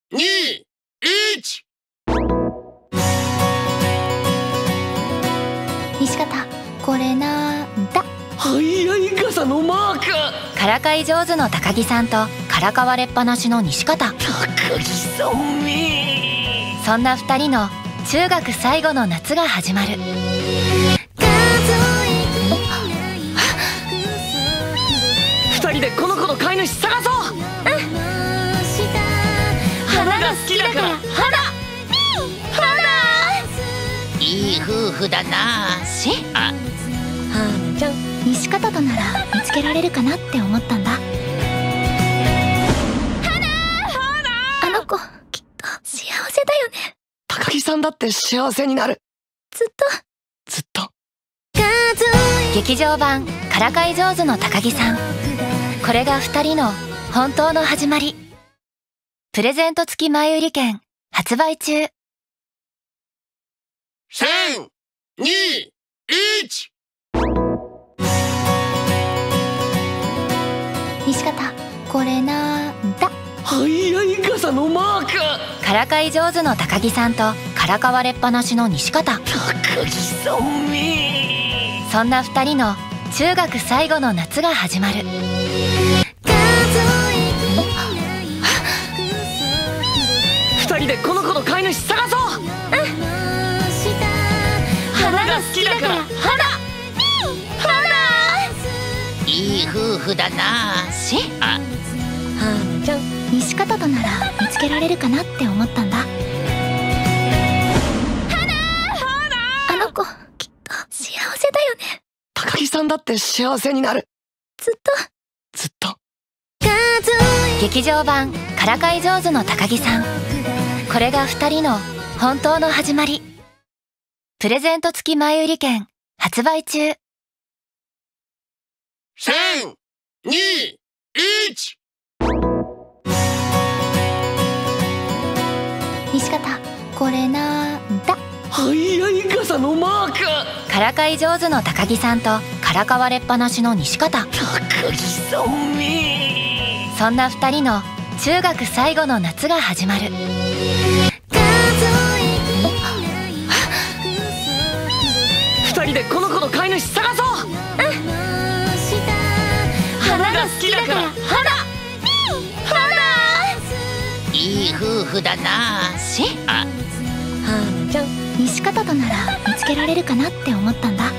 2、1。 西方、これなんだ？ 早い傘のマーク。 からかい上手の高木さんとからかわれっぱなしの西方。 高木さんめ。 そんな2人の中学最後の夏が始まる。 2人でこの子の飼い主探そう。花が好きだから花。 いい夫婦だな。 はーちゃん、西方となら見つけられるかなって思ったんだ。あの子きっと幸せだよね。 高木さんだって幸せになる。 ずっと。 劇場版からかい上手の高木さん。これが2人の本当の始まり。プレゼント付き前売り券発売中。 3、2、1。 西方、これなんだ？ 早い傘のマーク。 からかい上手の高木さんとからかわれっぱなしの西方。 高木さんめ。 そんな2人の中学最後の夏が始まる。 2人でこの子の飼い主探そう。花が好きだから花。 いい夫婦だな。 はーちゃん、西方となら見つけられるかなって思ったんだ。あの子きっと幸せだよね。 高木さんだって幸せになる。 ずっと。 劇場版からかい上手の高木さん。これが2人の本当の始まり。プレゼント付き前売り券発売中。 3、2、1。 西方、これなんだ？ 早い傘のマーク。 からかい上手の高木さんとからかわれっぱなしの西方。 高木さんめ。 そんな2人の中学最後の夏が始まる。 2人でこの子の飼い主探そう。花が好きだから花。 いい夫婦だな。 はーちゃん、西方となら見つけられるかなって思ったんだ。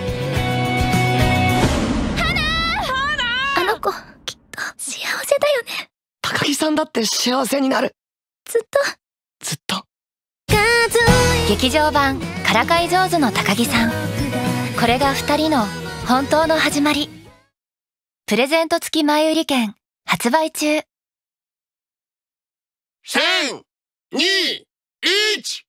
あの子きっと幸せだよね。 高木さんだって幸せになる。 ずっと。 劇場版からかい上手の高木さん。これが2人の本当の始まり。プレゼント付き前売り券発売中。 3、2、1。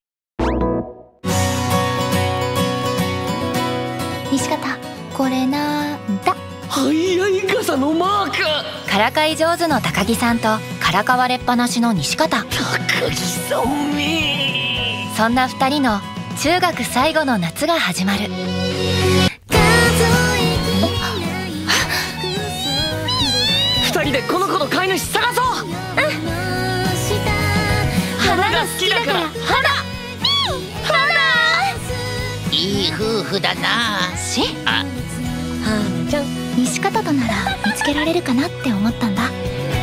西方、これなんだ？ 早い傘のマーク。 からかい上手の高木さんとからかわれっぱなしの西方。 高木さんめ。 そんな2人の中学最後の夏が始まる。 2人でこの子の飼い主探そう。花が好きだから花。 いい夫婦だな。 はーちゃん、西方となら見つけられるかなって思ったんだ。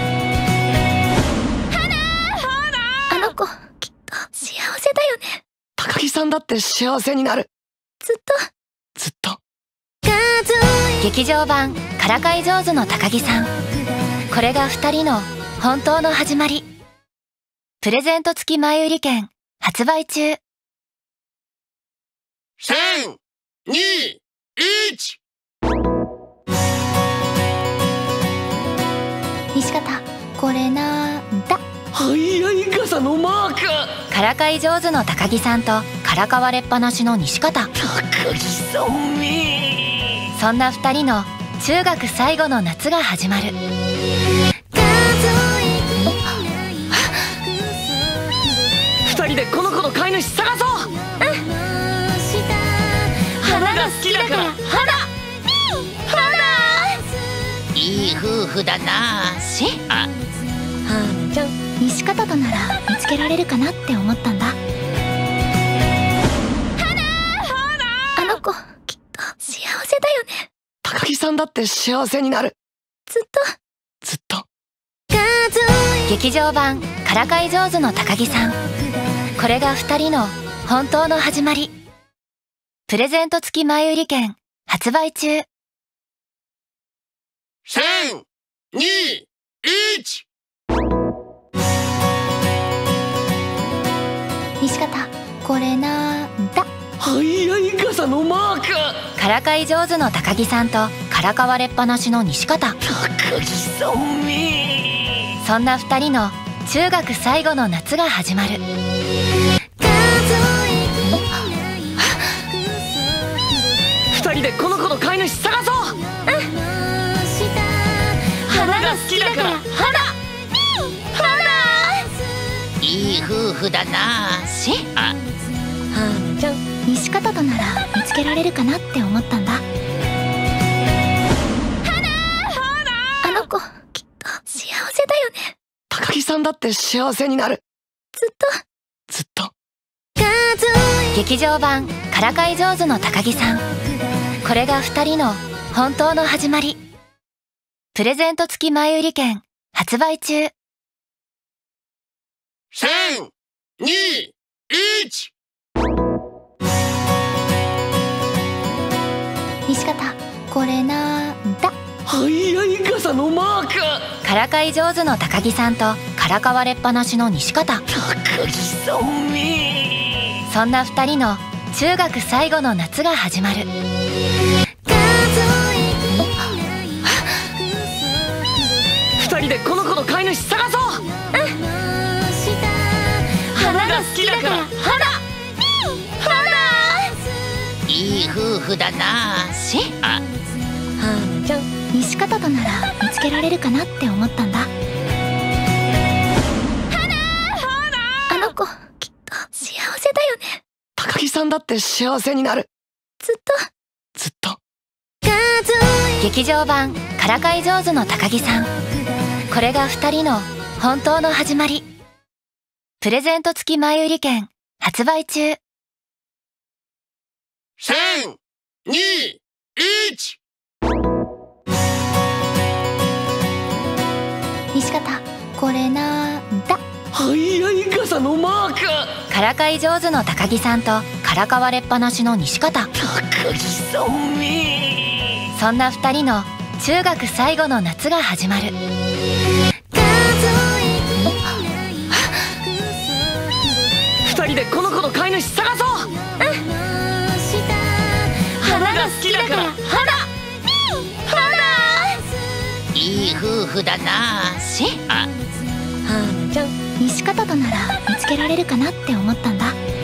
あの子きっと幸せだよね。 高木さんだって幸せになる。 ずっと。 劇場版からかい上手の高木さん。これが2人の本当の始まり。プレゼント付き前売り券発売中。 3、2、1。 西方、これなんだ？ 早い傘のマーク。 からかい上手の高木さんとからかわれっぱなしの西方。 高木さんめ。 そんな2人の中学最後の夏が始まる。 2人でこの子の飼い主探そう。花が好きだから花。 いい夫婦だな。 はーちちゃん。 西方となら見つけられるかなって思ったんだ。あの子きっと幸せだよね。 高木さんだって幸せになる。 ずっと。 劇場版からかい上手の高木さん。これが2人の本当の始まり。プレゼント付き前売り券発売中。 3、2、1。 西方、これなんだ？ はいはい傘のマーク。 からかい上手の高木さんとからかわれっぱなしの西方。 高木さんめ。 そんな2人の中学最後の夏が始まる。 2人でこの子の飼い主探そう。花が好きだからいい夫婦だな。あ、 ちゃん。 西方となら見つけられるかなって思ったんだ。あの子きっと幸せだよね。 高木さんだって幸せになる。ずっと。 劇場版からかい上手の高木さん。これが2人の本当の始まり。プレゼント付き前売り券発売中。 3、2、1。 西方、これなんだ？ はいはい傘のマーク。 からかい上手の高木さんとからかわれっぱなしの西方。 高木さんめ。 そんな2人の中学最後の夏が始まる。 2人でこの子の飼い主探そう。花が好きだからいい夫婦だな。あ、 ちゃん。 西方となら見つけられるかなって思ったんだ。あの子きっと幸せだよね。 高木さんだって幸せになる。 ずっと。 劇場版からかい上手の高木さん。これが2人の本当の始まり。プレゼント付き前売り券発売中。 3、2、1。 西方、これなんだ？ はいはい傘のマーク。 からかい上手の高木さんとからかわれっぱなしの西方。 高木さんめ。 そんな2人の中学最後の夏が始まる。 2人でこの子の飼い主探そう。花が好きだからいい夫婦だな。あ、 ちゃん。 西方となら見つけられるかなって思ったんだ。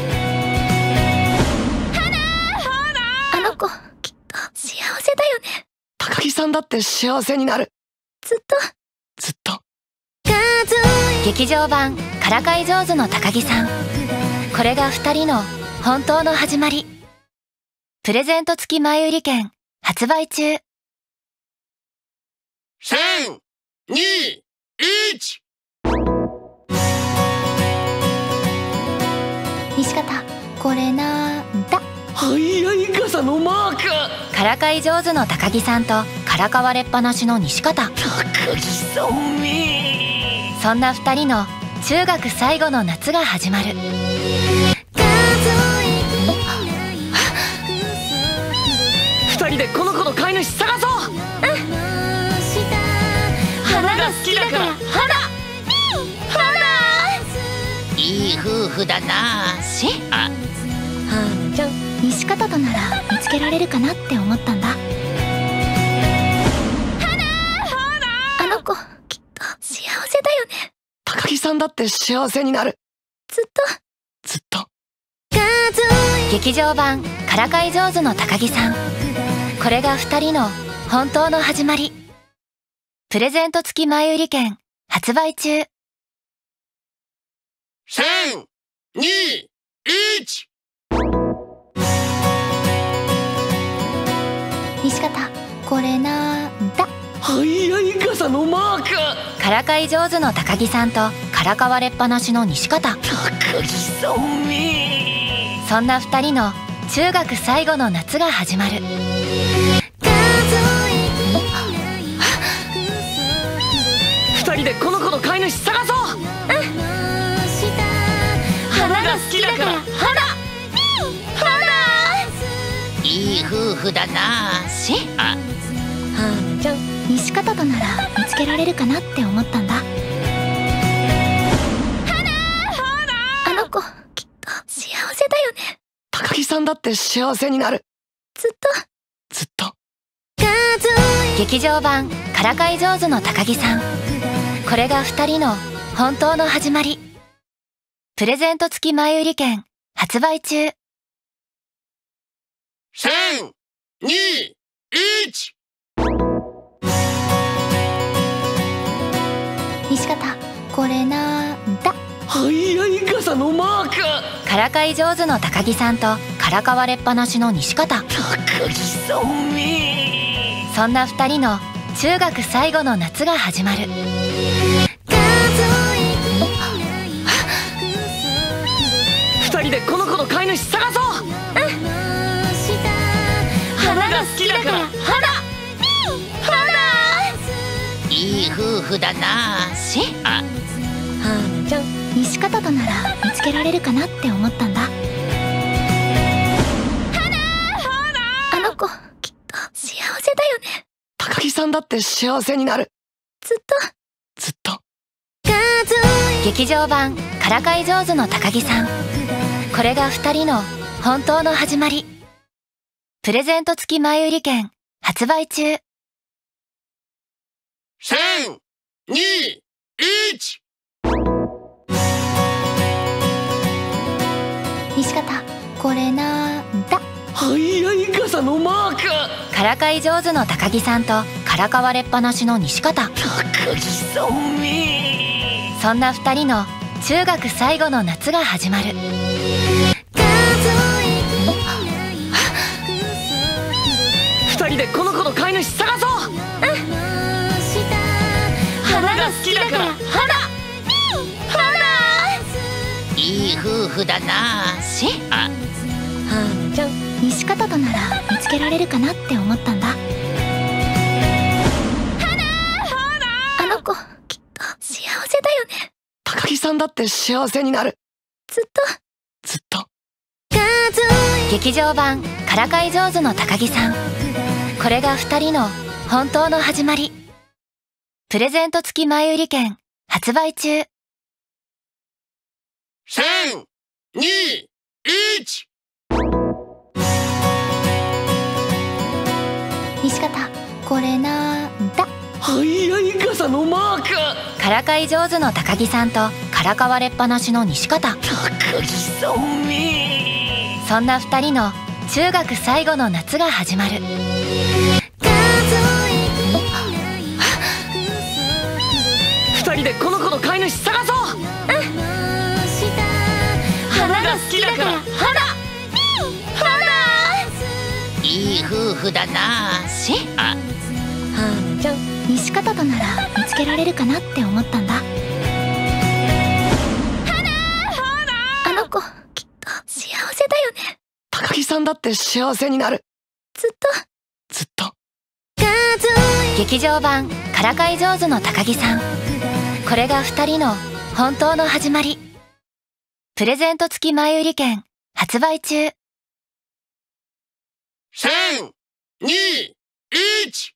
あの子きっと幸せだよね。 高木さんだって幸せになる。 ずっと。 劇場版からかい上手の高木さん。これが2人の本当の始まり。プレゼント付き前売り券発売中。 3、2、1。 西方、これなんだ？ はいはい傘のマーク。 からかい上手の高木さんとからかわれっぱなしの西方。 高木さんめ。 そんな2人の中学最後の夏が始まる。 2人でこの子の飼い主探そう。花が好きだからいい夫婦だな。あ、 ちゃん。 西方となら見つけられるかなって思ったんだ。あの子きっと幸せだよね。 高木さんだって幸せになる。ずっと。 劇場版からかい上手の高木さん。これが2人の本当の始まり。プレゼント付き前売り券発売中。 3、2、1。 西方、これなんだ？ は早い傘のマーク。 からかい上手の高木さんとからかわれっぱなしの西方。 高木さんめ。 そんな2人の中学最後の夏が始まる。 2人でこの子の飼い主探そう。花が好きだから。 いい夫婦だな。 はーちゃん、西方となら見つけられるかなって思ったんだ。あの子きっと幸せだよね。 高木さんだって幸せになる。 ずっと劇場版からかい上手の高木さん。これが2人の本当の始まり。プレゼント付き前売り券発売中。 3、2、1。 西方、これなんだ。 早い傘のマーク。 からかい上手の高木さんとからかわれっぱなしの西方。 高木さんめ。 そんな2人の中学最後の夏が始まる。 2人でこの子の飼い主探そう。花が好きだから。 いい夫婦だな。 はーちゃん、西方となら見つけられるかなって思ったんだ。あの子きっと幸せだよね。 高木さんだって幸せになる。 ずっと劇場版からかい上手の高木さん。これが2人の本当の始まり。プレゼント付き前売り券発売中。 3、2、1。 西方、これなんだ。 早い傘のマーク。 からかい上手の高木さんとからかわれっぱなしの西方。 高木さんめ。 そんな2人の中学最後の夏が始まる。 2人でこの子の飼い主探そう。花が好きだから。 いい夫婦だな。 はーちゃん、西方となら見つけられるかなって思ったんだ。あの子きっと幸せだよね。 高木さんだって幸せになる。 ずっと劇場版からかい上手の高木さん。これが2人の本当の始まり。プレゼント付き前売り券発売中。 3、2、1。 西方、これなんだ。 早い傘のマーク。 からかい上手の高木さんとからかわれっぱなしの西方。 高木さんめ。 そんな2人の中学最後の夏が始まる。 2人でこの子の飼い主探そう。花が好きだから。 いい夫婦だな。 はーちゃん、西方となら見つけられるかなって思ったんだ。あの子きっと幸せだよね。 高木さんだって幸せになる。 ずっと劇場版からかい上手の高木さん。これが2人の本当の始まり。プレゼント付き前売り券発売中。 3、2、1。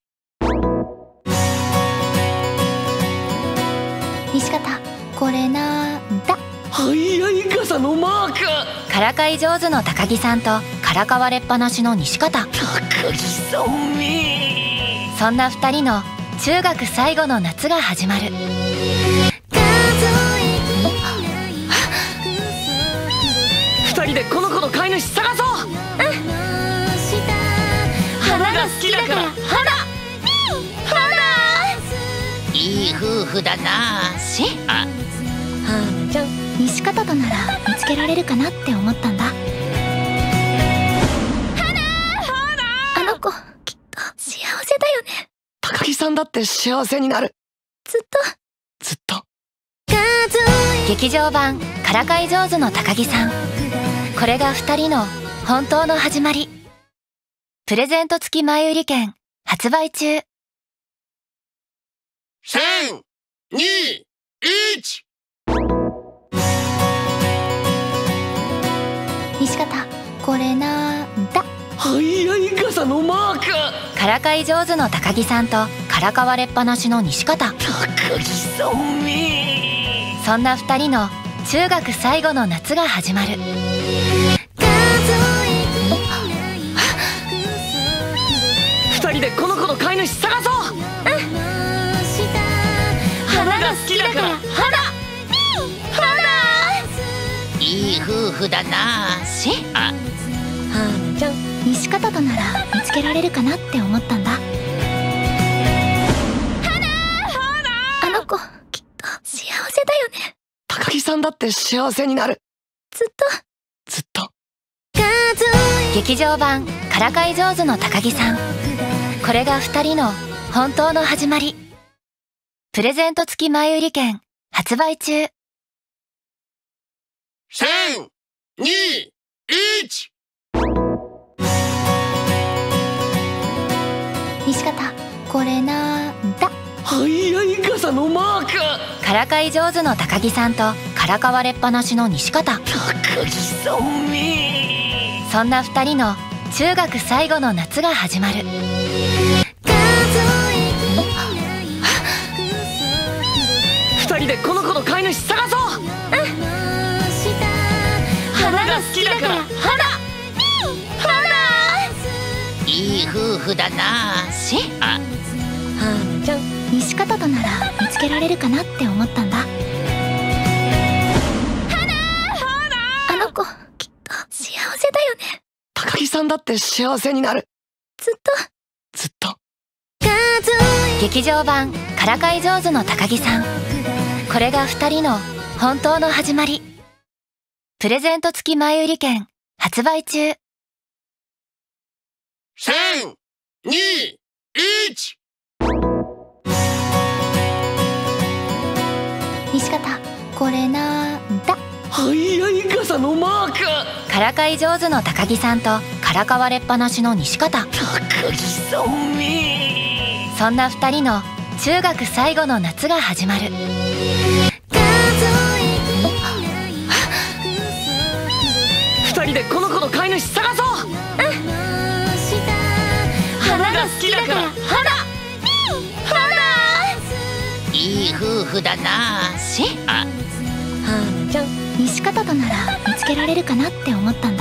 西方、これなんだ。 早い傘のマーク。 からかい上手の高木さんとからかわれっぱなしの西方。 高木さんめ。 そんな2人の中学最後の夏が始まる。 2人でこの子の飼い主探そう。花が好きだから。 いい夫婦だな。 はーちゃん、西方となら見つけられるかなって思ったんだ。あの子きっと幸せだよね。 高木さんだって幸せになる。 ずっと。 劇場版からかい上手の高木さん。これが2人の本当の始まり。プレゼント付き前売り券発売中。 3、2、1。 西方、これなんだ？ はいはい傘のマーク。 からかい上手の高木さんとからかわれっぱなしの西方。 高木さんめ。 そんな2人の中学最後の夏が始まる。 2人でこの子の飼い主探そう。花が好きだからいい夫婦だな。 はーなちゃん、西方となら見つけられるかなって思ったんだ。あの子きっと幸せだよね。 高木さんだって幸せになる。 ずっと。 劇場版からかい上手の高木さん。これが2人の本当の始まり。プレゼント付き前売り券発売中。 3、2、1。 西方、これなんだ？ はいはい傘のマーク。 からかい上手の高木さんとからかわれっぱなしの西方。 高木さんめ。 そんな2人の中学最後の夏が始まる。 2人でこの子の飼い主探そう。花が好きだからいい夫婦だな。 はーなちゃん、西方となら見つけられるかなって思ったんだ。あの子きっと幸せだよね。 高木さんだって幸せになる。 ずっと。 劇場版からかい上手の高木さん。これが2人の本当の始まり。プレゼント付き前売り券発売中。 3、2、1。 西方、これなんだ？ はいはい傘のマーク。 からかい上手の高木さんとからかわれっぱなしの西方。 高木さんめ。 そんな2人の中学最後の夏が始まる。 2人でこの子の飼い主探そう。花が好きだからいい夫婦だな。 はーなちゃん、西方となら見つけられるかなって思ったんだ。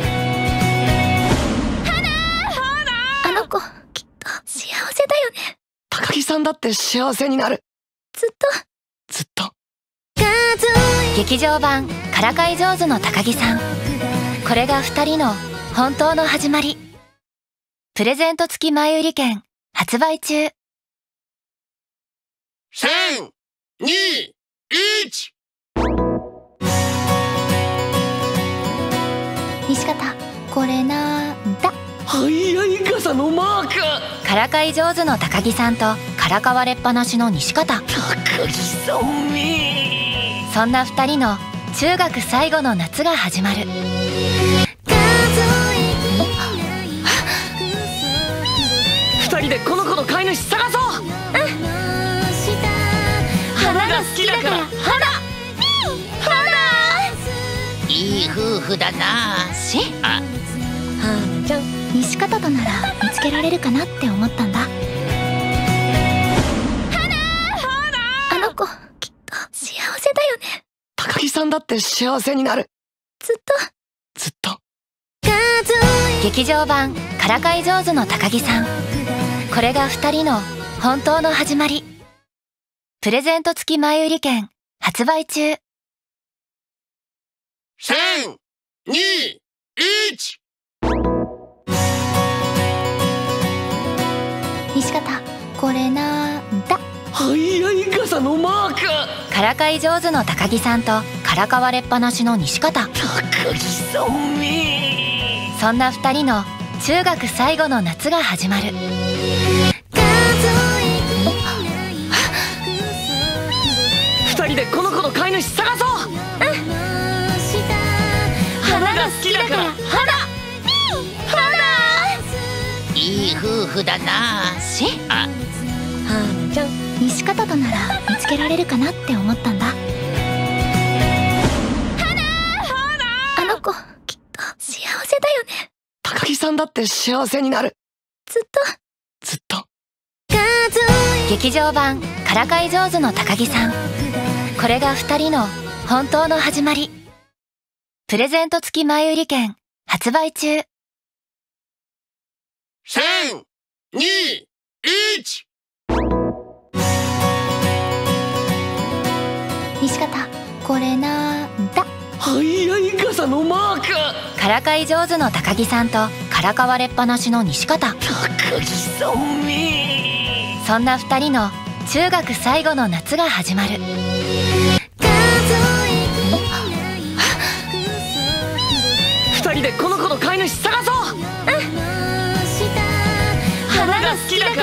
あの子きっと幸せだよね。 高木さんだって幸せになる。 ずっと。 劇場版からかい上手の高木さん。これが2人の本当の始まり。プレゼント付き前売り券発売中。 3、2、1。 西方、これなんだ？ はいはい傘のマーク。 からかい上手の高木さんとからかわれっぱなしの西方。 高木さんめ。 そんな2人の中学最後の夏が始まる。 2人でこの子の飼い主探そう。花が好きだからいい夫婦だな。 はーなちゃん、西方となら見つけられるかなって思ったんだ。あの子きっと幸せだよね。 高木さんだって幸せになる。 ずっと。 劇場版からかい上手の高木さん。これが2人の本当の始まり。プレゼント付き前売り券発売中。 3、2、1。 西方、これなんだ？ はいはい傘のマーク。 からかい上手の高木さんとからかわれっぱなしの西方。 高木さんめ。 そんな2人の中学最後の夏が始まる。 二人でこの子の飼い主探そう。花が好きだから。 いい夫婦だな。 はーちゃん、西方となら見つけられるかなって思ったんだ。あの子きっと幸せだよね。 高木さんだって幸せになる。 ずっと。 劇場版からかい上手の高木さん。これが2人の本当の始まり。プレゼント付き前売り券発売中。 3、2、1。 西方、これなんだ？ はいはい傘のマーク。 からかい上手の高木さんとからかわれっぱなしの西方。 高木さんめ。 そんな2人の中学最後の夏が始まる。 二人でこの子の飼い主探そう。花が好きだから。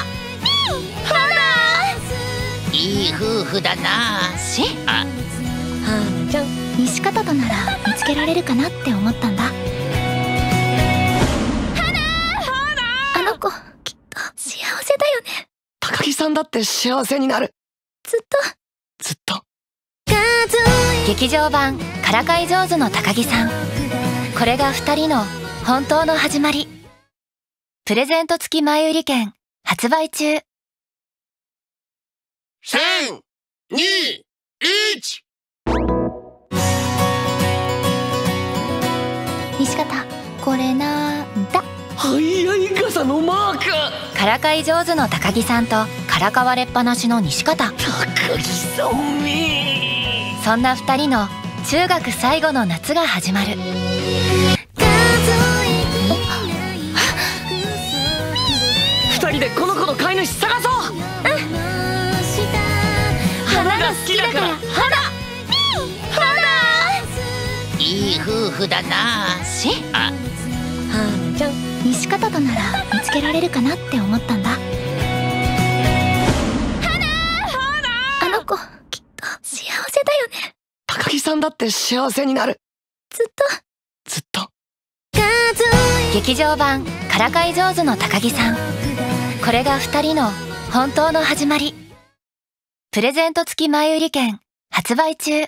いい夫婦だな。 はーちゃん、西方となら見つけられるかなって思ったんだ。あの子きっと幸せだよね。 高木さんだって幸せになる。 ずっと。 劇場版からかい上手の高木さん。これが2人の本当の始まり。プレゼント付き前売り券発売中。 3、2、1。 西方、これなんだ？ はいはい傘のマーク。 からかい上手の高木さんとからかわれっぱなしの西方。 高木さんめ。 そんな2人の中学最後の夏が始まる。 二人でこの子の飼い主探そう。花が好きだから。 いい夫婦だな。 はーちゃん、西方となら見つけられるかなって思ったんだ。あの子きっと幸せだよね。 高木さんだって幸せになる。 ずっと。 劇場版からかい上手の高木さん。これが2人の本当の始まり。プレゼント付き前売り券発売中。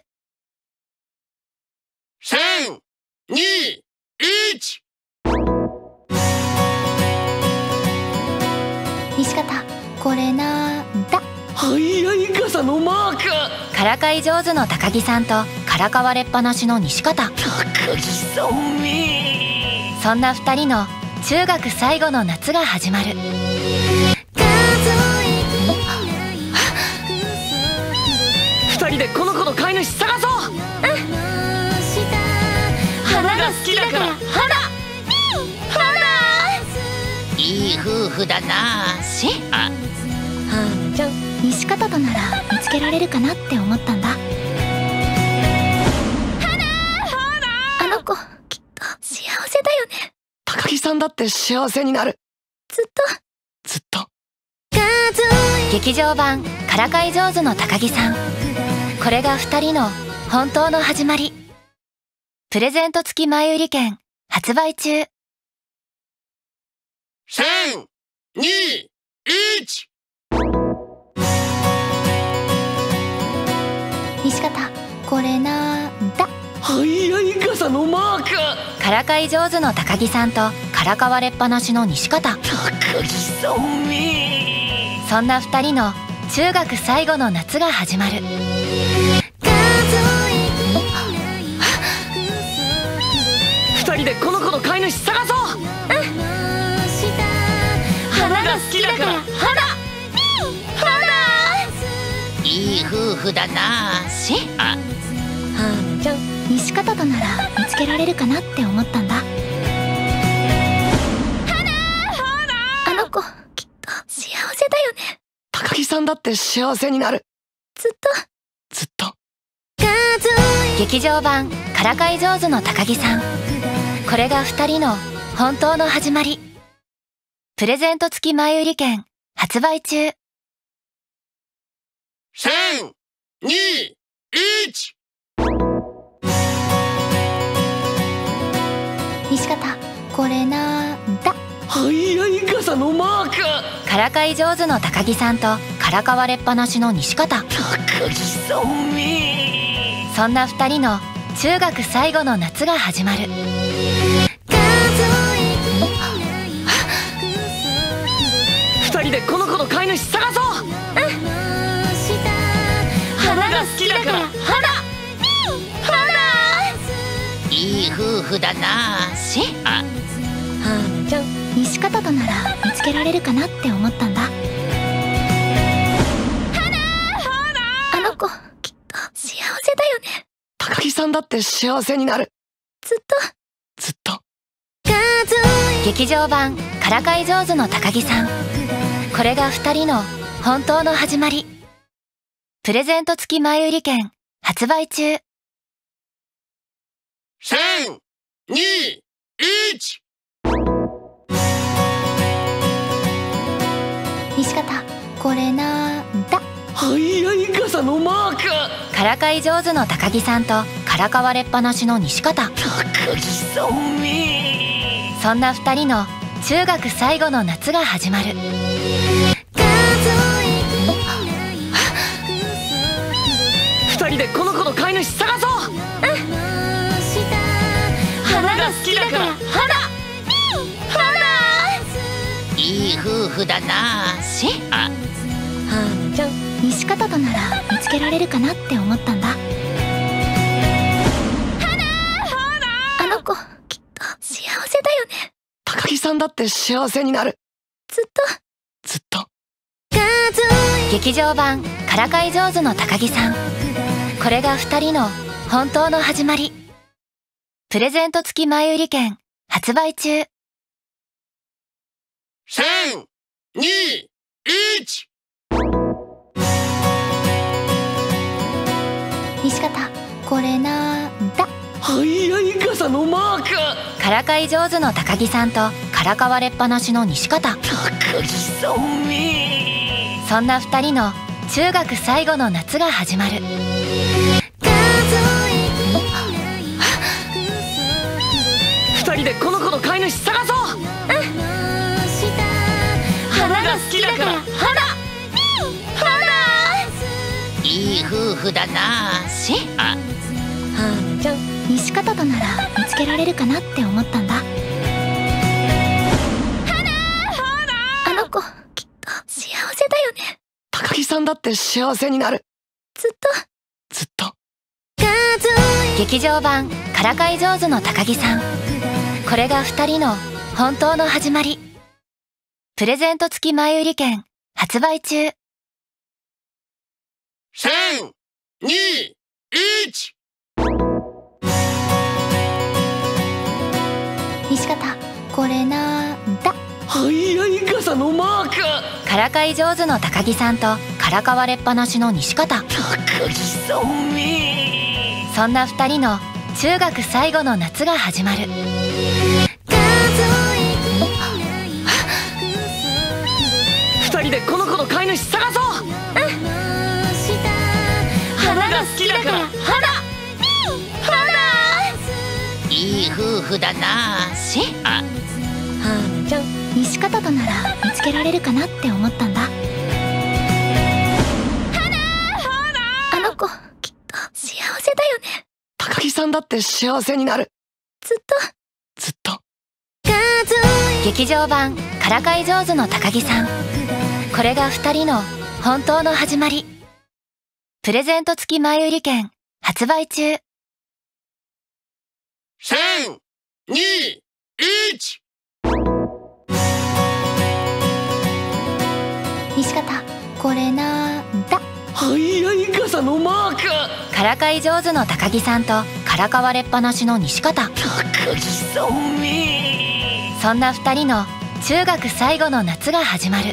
3、2、1。 西方、これなんだ？ はいはい傘のマーク。 からかい上手の高木さんとからかわれっぱなしの西方。 高木さんめ。 そんな2人の中学最後の夏が始まる。 二人でこの子の飼い主探そう。花が好きだから。 いい夫婦だな。 はーちゃん、西方となら見つけられるかなって思ったんだ。あの子きっと幸せだよね。 高木さんだって幸せになる。 ずっと。 劇場版からかい上手の高木さん。これが2人の本当の始まり。プレゼント付き前売り券発売中。 3、2、1。 西方、これなんだ？ はいはい傘のマーク。 からかい上手の高木さんとからかわれっぱなしの西方。 高木さんめ。 そんな2人の中学最後の夏が始まる。 二人でこの子の飼い主探そう。花が好きだから。 いい夫婦だな。 はーちゃん、西方となら見つけられるかなって思ったんだ。あの子きっと幸せだよね。 高木さんだって幸せになる。 ずっと。 劇場版からかい上手の高木さん。これが2人の本当の始まり。プレゼント付き前売り券発売中。 3、 2、1。 西方、これなんだ？ 早い傘のマーク。 からかい上手の高木さんとからかわれっぱなしの西方。 高木さんめ。 そんな2人の中学最後の夏が始まる。 2人でこの子の飼い主探そう。花が好きだから花。 いい夫婦だな。 はーちゃん、西方となら見つけられるかなって思ったんだ。あの子きっと幸せだよね。 高木さんだって幸せになる。 ずっと劇場版からかい上手の高木さん。これが2人の本当の始まり。プレゼント付き前売り券発売中。 3、2、1。 西方、これなんだ？ 早い傘のマーク。 からかい上手の高木さんとからかわれっぱなしの西方。 高木さんめ。 そんな2人の中学最後の夏が始まる。 2人でこの子の飼い主探そう。花が好きだから花。 いい夫婦だな。 はーちゃん、西方となら見つけられるかなって思ったんだ。あの子きっと幸せだよね。 高木さんだって幸せになる。 ずっと劇場版からかい上手の高木さん。これが2人の本当の始まり。プレゼント付き前売り券発売中。 3、2、1。 西方、これなんだ？ 早い傘のマーク。 からかい上手の高木さんとからかわれっぱなしの西方。 高木さんめ。 そんな2人の中学最後の夏が始まる。 2人でこの子の飼い主探そう。花が好きだから花。 いい夫婦だな。 はーちゃん、西方となら見つけられるかなって思ったんだ。あの子きっと幸せだよね。 高木さんだって幸せになる。 ずっと劇場版からかい上手の高木さん。これが2人の本当の始まり。プレゼント付き前売り券発売中。 3、2、1。 西方、これなんだ？ 早い傘のマーク。 からかい上手の高木さんとからかわれっぱなしの西方。 高木さんめ。 そんな2人の中学最後の夏が始まる。 2人でこの子の飼い主探そう。花が好きだから花。 いい夫婦だな。 はーちゃん、西方となら見つけられるかなって思ったんだ。あの子きっと幸せだよね。 高木さんだって幸せになる。 ずっと劇場版からかい上手の高木さん。これが2人の本当の始まり。プレゼント付き前売り券発売中。 3、2、1。 西方、これなんだ？ 早い傘のマーク。 からかい上手の高木さんとからかわれっぱなしの西方。 高木さんめ。 そんな2人の中学最後の夏が始まる。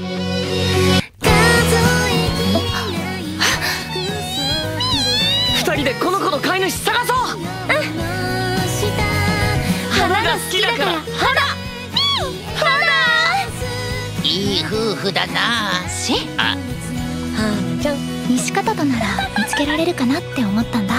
2人でこの子の飼い主探そう。花が好きだから花。 いい夫婦だな。 はーちゃん、 西方となら見つけられるかなって思ったんだ。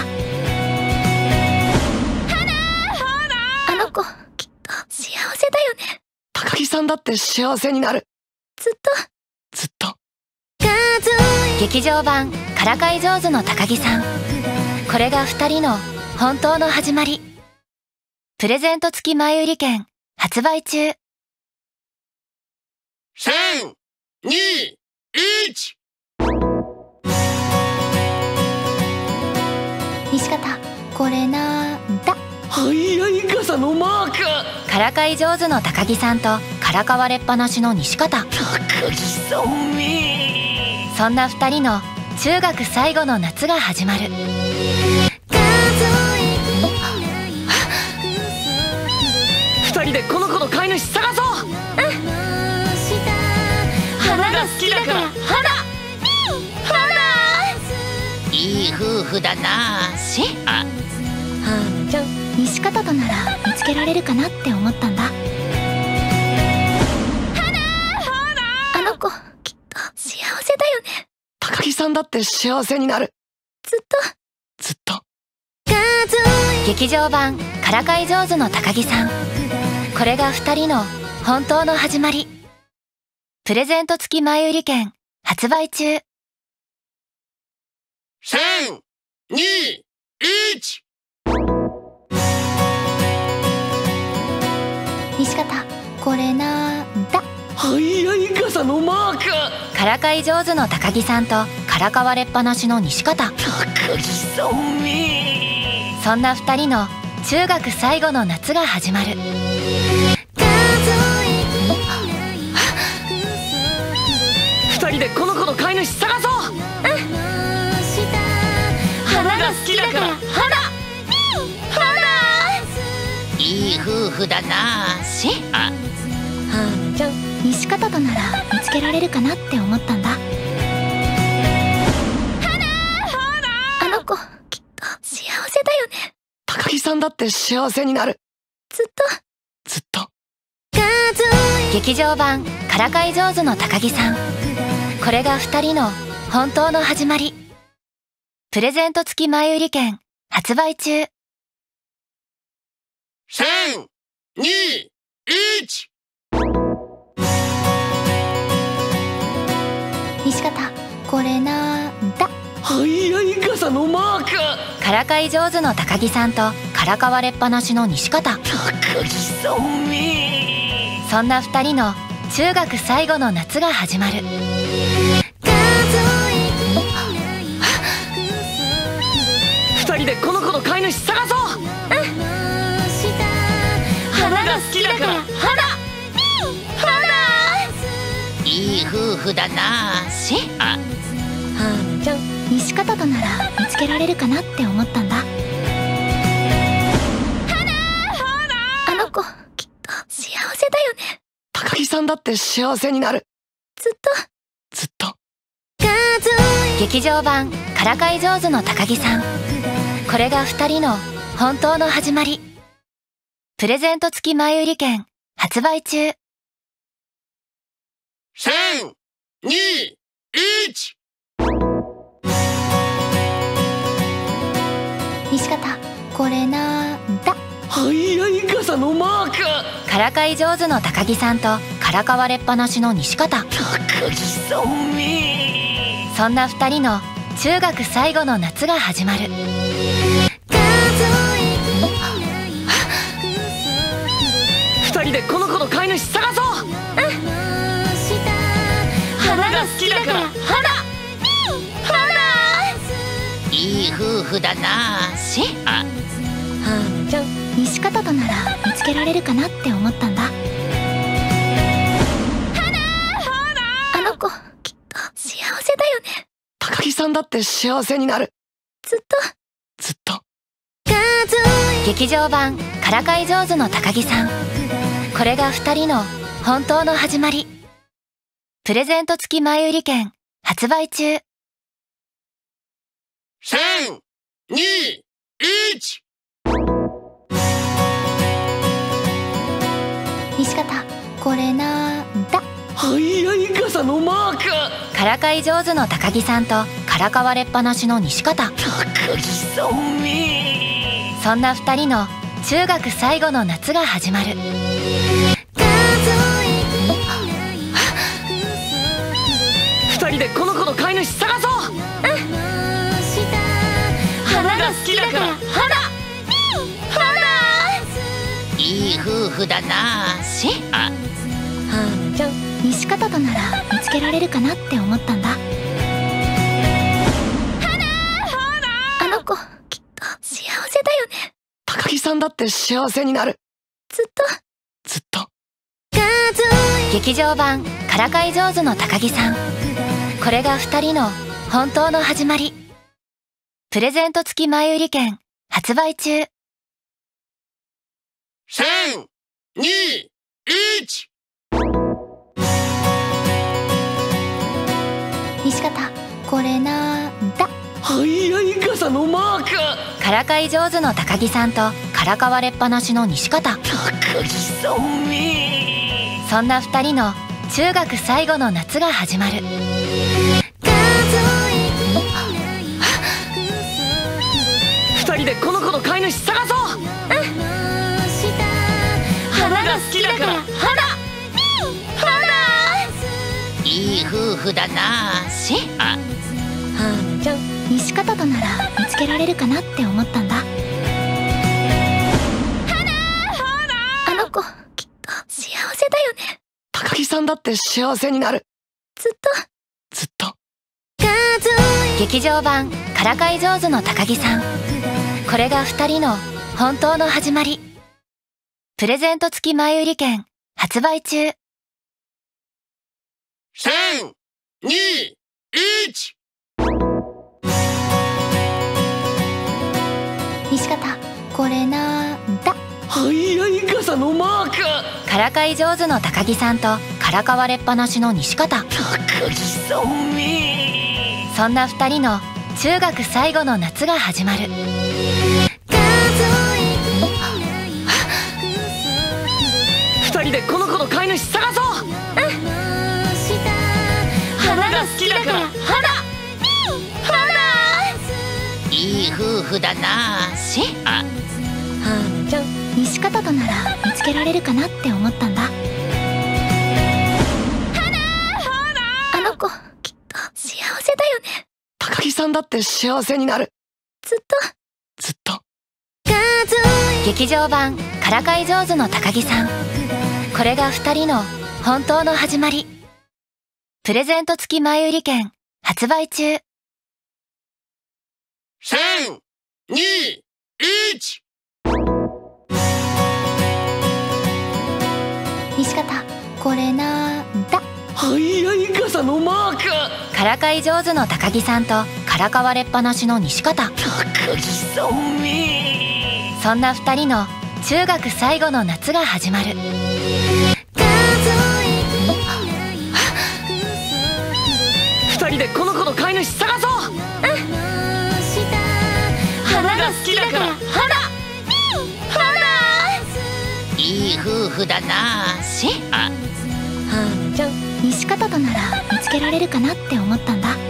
あの子きっと幸せだよね。 高木さんだって幸せになる。 ずっと劇場版からかい上手の高木さん。これが2人の本当の始まり。プレゼント付き前売り券発売中。 3、2、1。 西方、これなんだ？ はいはい傘のマーク。 からかい上手の高木さんとからかわれっぱなしの西方。 高木さんめ。 そんな2人の中学最後の夏が始まる。 2人でこの子の飼い主探そう。花が好きだからいい夫婦だな。 はーちゃん、西方となら見つけられるかなって思ったんだ。あの子きっと幸せだよね。 高木さんだって幸せになる。 ずっと劇場版からかい上手の高木さん。これが2人の本当の始まり。プレゼント付き前売り券発売中。 3、2、1。 西方、これなんだ？ はいはい傘のマーク。 からかい上手の高木さんとからかわれっぱなしの西方。 高木さんめ。 そんな2人の中学最後の夏が始まる。 2人でこの子の飼い主探そう。花が好きだからいい夫婦だな。 はーちゃん、西方となら見つけられるかなって思ったんだ。あの子きっと幸せだよね。 高木さんだって幸せになる。 ずっと劇場版からかい上手の高木さん。これが2人の本当の始まり。プレゼント付き前売り券発売中。 3、2、1。 西方、これなんだ？ はいはい傘のマーク。 からかい上手の高木さんとからかわれっぱなしの西方。 高木さんめ。 そんな2人の中学最後の夏が始まる。 2人でこの子の飼い主探そう。花が好きだからいい夫婦だな。 はーちゃん、西方となら見つけられるかなって思ったんだ。あの子きっと幸せだよね。 高木さんだって幸せになる。 ずっと劇場版からかい上手の高木さん。これが2人の本当の始まり。プレゼント付き前売り券発売中。 3、2、1。 西方、これなんだ？ はいはい傘のマーク。 からかい上手の高木さんとからかわれっぱなしの西方。 高木さんめ。 そんな2人の中学最後の夏が始まる。 2人でこの子の飼い主探そう。花が好きだからいい夫婦だな。 はーちゃん、西方となら見つけられるかなって思ったんだ。あの子きっと幸せだよね。 高木さんだって幸せになる。 ずっと劇場版からかい上手の高木さん。これが2人の本当の始まり。プレゼント付き前売り券発売中。 3、2、1。 西方、これなんだ？ はいはい傘のマーク。 からかい上手の高木さんとかからかわれっぱなしの西方。 高木さんめ。 そんな2人の中学最後の夏が始まる。 2人でこの子の飼い主探そう。花が好きだから。 いい夫婦だな。 はーちゃん、西方となら見つけられるかなって思ったんだ。あの子きっと幸せだよね。 高木さんだって幸せになる。 ずっと。 劇場版からかい上手の高木さん。これが2人の本当の始まり。プレゼント付き前売り券発売中。 3、2、1。 西方、これなんだ。 早い傘のマーク。 からかい上手の高木さんとからかわれっぱなしの西方。 高木さんめ。 そんな2人の中学最後の夏が始まる。 2人でこの子の飼い主探そう。花が好きだから。 いい夫婦だな。 はーちゃん、西方となら見つけられるかなって思ったんだ。あの子きっと幸せだよね。 高木さんだって幸せになる。 ずっと。 劇場版からかい上手の高木さん。これが2人の本当の始まり。プレゼント付き前売り券発売中。 3、2、1。 西方、これなんだ。 早い傘のマーク。 からかい上手の高木さんとからかわれっぱなしの西方。 高木さんめ。 そんな2人の中学最後の夏が始まる。 2人でこの子の飼い主探そう。花が好きだから。 いい夫婦だな。 はーちゃん、西方となら見つけられるかなって思ったんだ。あの子きっと幸せだよね。 高木さんだって幸せになる。 ずっと。 劇場版からかい上手の高木さん。これが2人の本当の始まり。プレゼント付き前売り券発売中。 3、2、1。 西方、これなんだ。 早い傘のマーク。 からかい上手の高木さんとからかわれっぱなしの西方。 高木さんめ。 そんな2人の中学最後の夏が始まる。 2人でこの子の飼い主探そう。花が好きだから。 いい夫婦だな。 はーちゃん、西方となら見つけられるかなって思ったんだ。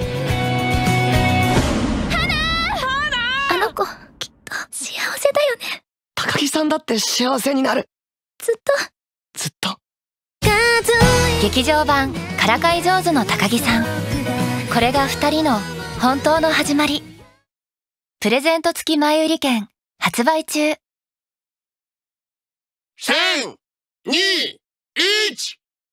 あの子きっと幸せだよね。 高木さんだって幸せになる。 ずっと。 劇場版からかい上手の高木さん。これが2人の本当の始まり。プレゼント付き前売り券発売中。 3、2、1。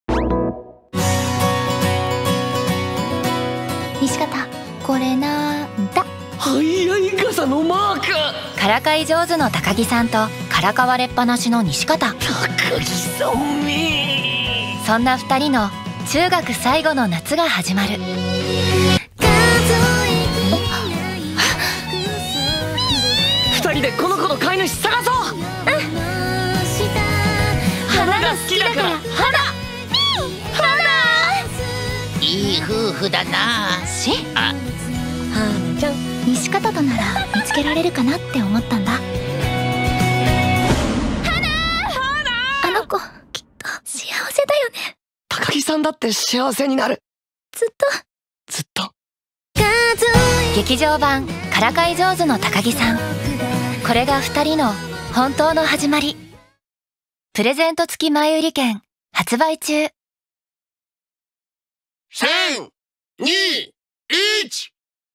西方、これなんだ。 早い傘のマーク。 からかい上手の高木さんとからかわれっぱなしの西方。 高木さんめ。 そんな2人の中学最後の夏が始まる。 2人でこの子の飼い主探そう。花が好きだから。 いい夫婦だな。 はーちゃん、西方となら見つけられるかなって思ったんだ。あの子きっと幸せだよね。 高木さんだって幸せになる。 ずっと。 ずっと。 劇場版からかい上手の高木さん。これが2人の本当の始まり。プレゼント付き前売り券発売中。 3、2、1。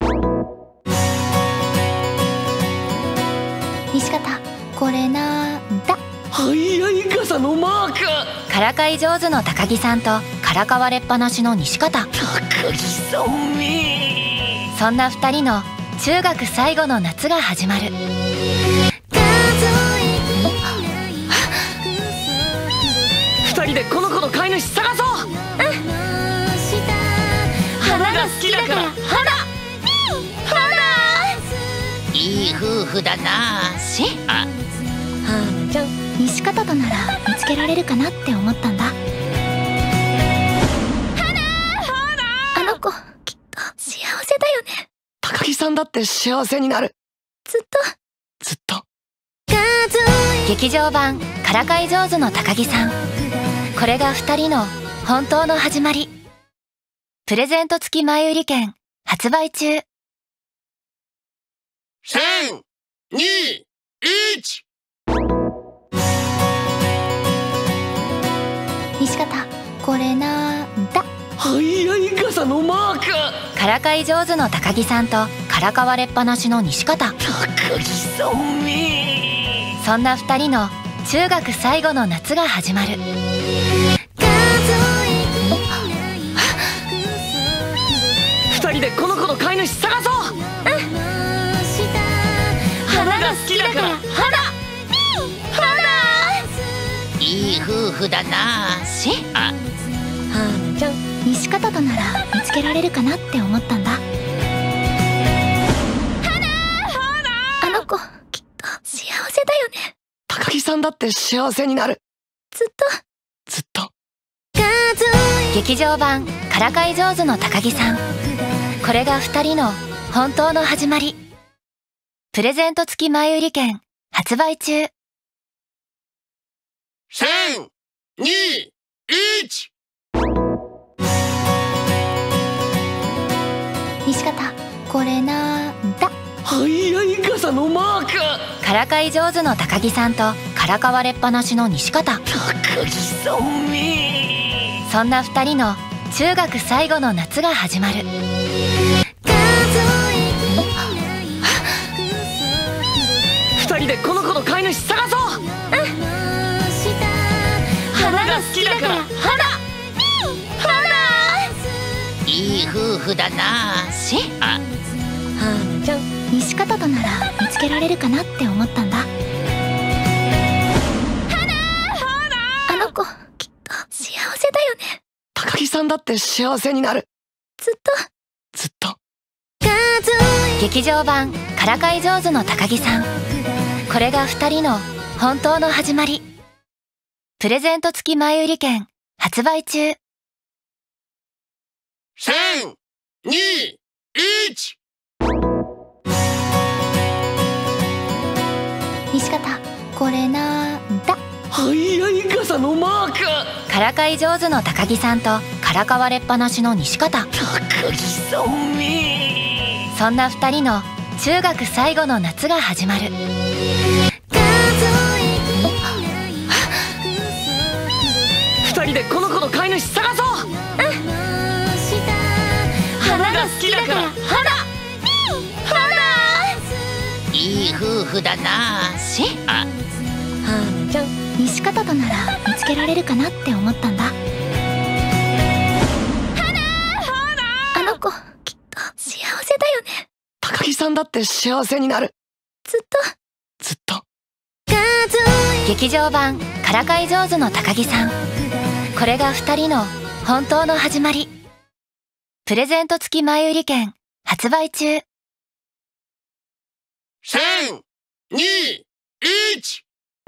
西方、これなんだ？ 早い傘のマーク。 からかい上手の高木さんとからかわれっぱなしの西方。 高木さんめ。 そんな2人の中学最後の夏が始まる。 2人でこの子の飼い主探そう。花が好きだから花。 いい夫婦だな。 はーなちゃん、西方となら見つけられるかなって思ったんだ。あの子きっと幸せだよね。 高木さんだって幸せになる。 ずっと劇場版からかい上手の高木さん。これが2人の本当の始まり。プレゼント付き前売り券発売中。 3、2、1。 西方、これなんだ？ 早い傘のマーク。 からかい上手の高木さんとからかわれっぱなしの西方。 高木さんめ。 そんな2人の中学最後の夏が始まる。 2人でこの子の飼い主探そう。花が好きだから花。 いい夫婦だな。 はーなちゃん、西方となら見つけられるかなって思ったんだ。あの子きっと幸せだよね。 高木さんだって幸せになる。 ずっと劇場版からかい上手の高木さん。これが2人の本当の始まり。プレゼント付き前売り券発売中。 3、2、1。 西方、これなんだ？ 早い傘のマーク。 からかい上手の高木さんとからかわれっぱなしの西方。 高木さんめ。 そんな2人の中学最後の夏が始まる。 2人でこの子の飼い主探そう。花が好きだから花。 いい夫婦だな。 はーなちゃん、西方となら見つけられるかなって思ったんだ。あの子きっと幸せだよね。 高木さんだって幸せになる。 ずっと劇場版からかい上手の高木さん。これが2人の本当の始まり。プレゼント付き前売り券発売中。 3、2、1。 西方、これなんだ？ 早い傘のマーク。 からかい上手の高木さんとからかわれっぱなしの西方。 高木さんめ。 そんな2人の中学最後の夏が始まる。 2人でこの子の飼い主探そう。花が好きだから花。 いい夫婦だな。 はーなちゃん、西方となら見つけられるかなって思ったんだ。あの子きっと幸せだよね。 高木さんだって幸せになる。 ずっと劇場版からかい上手の高木さん。これが2人の本当の始まり。プレゼント付き前売り券発売中。 3、2、1。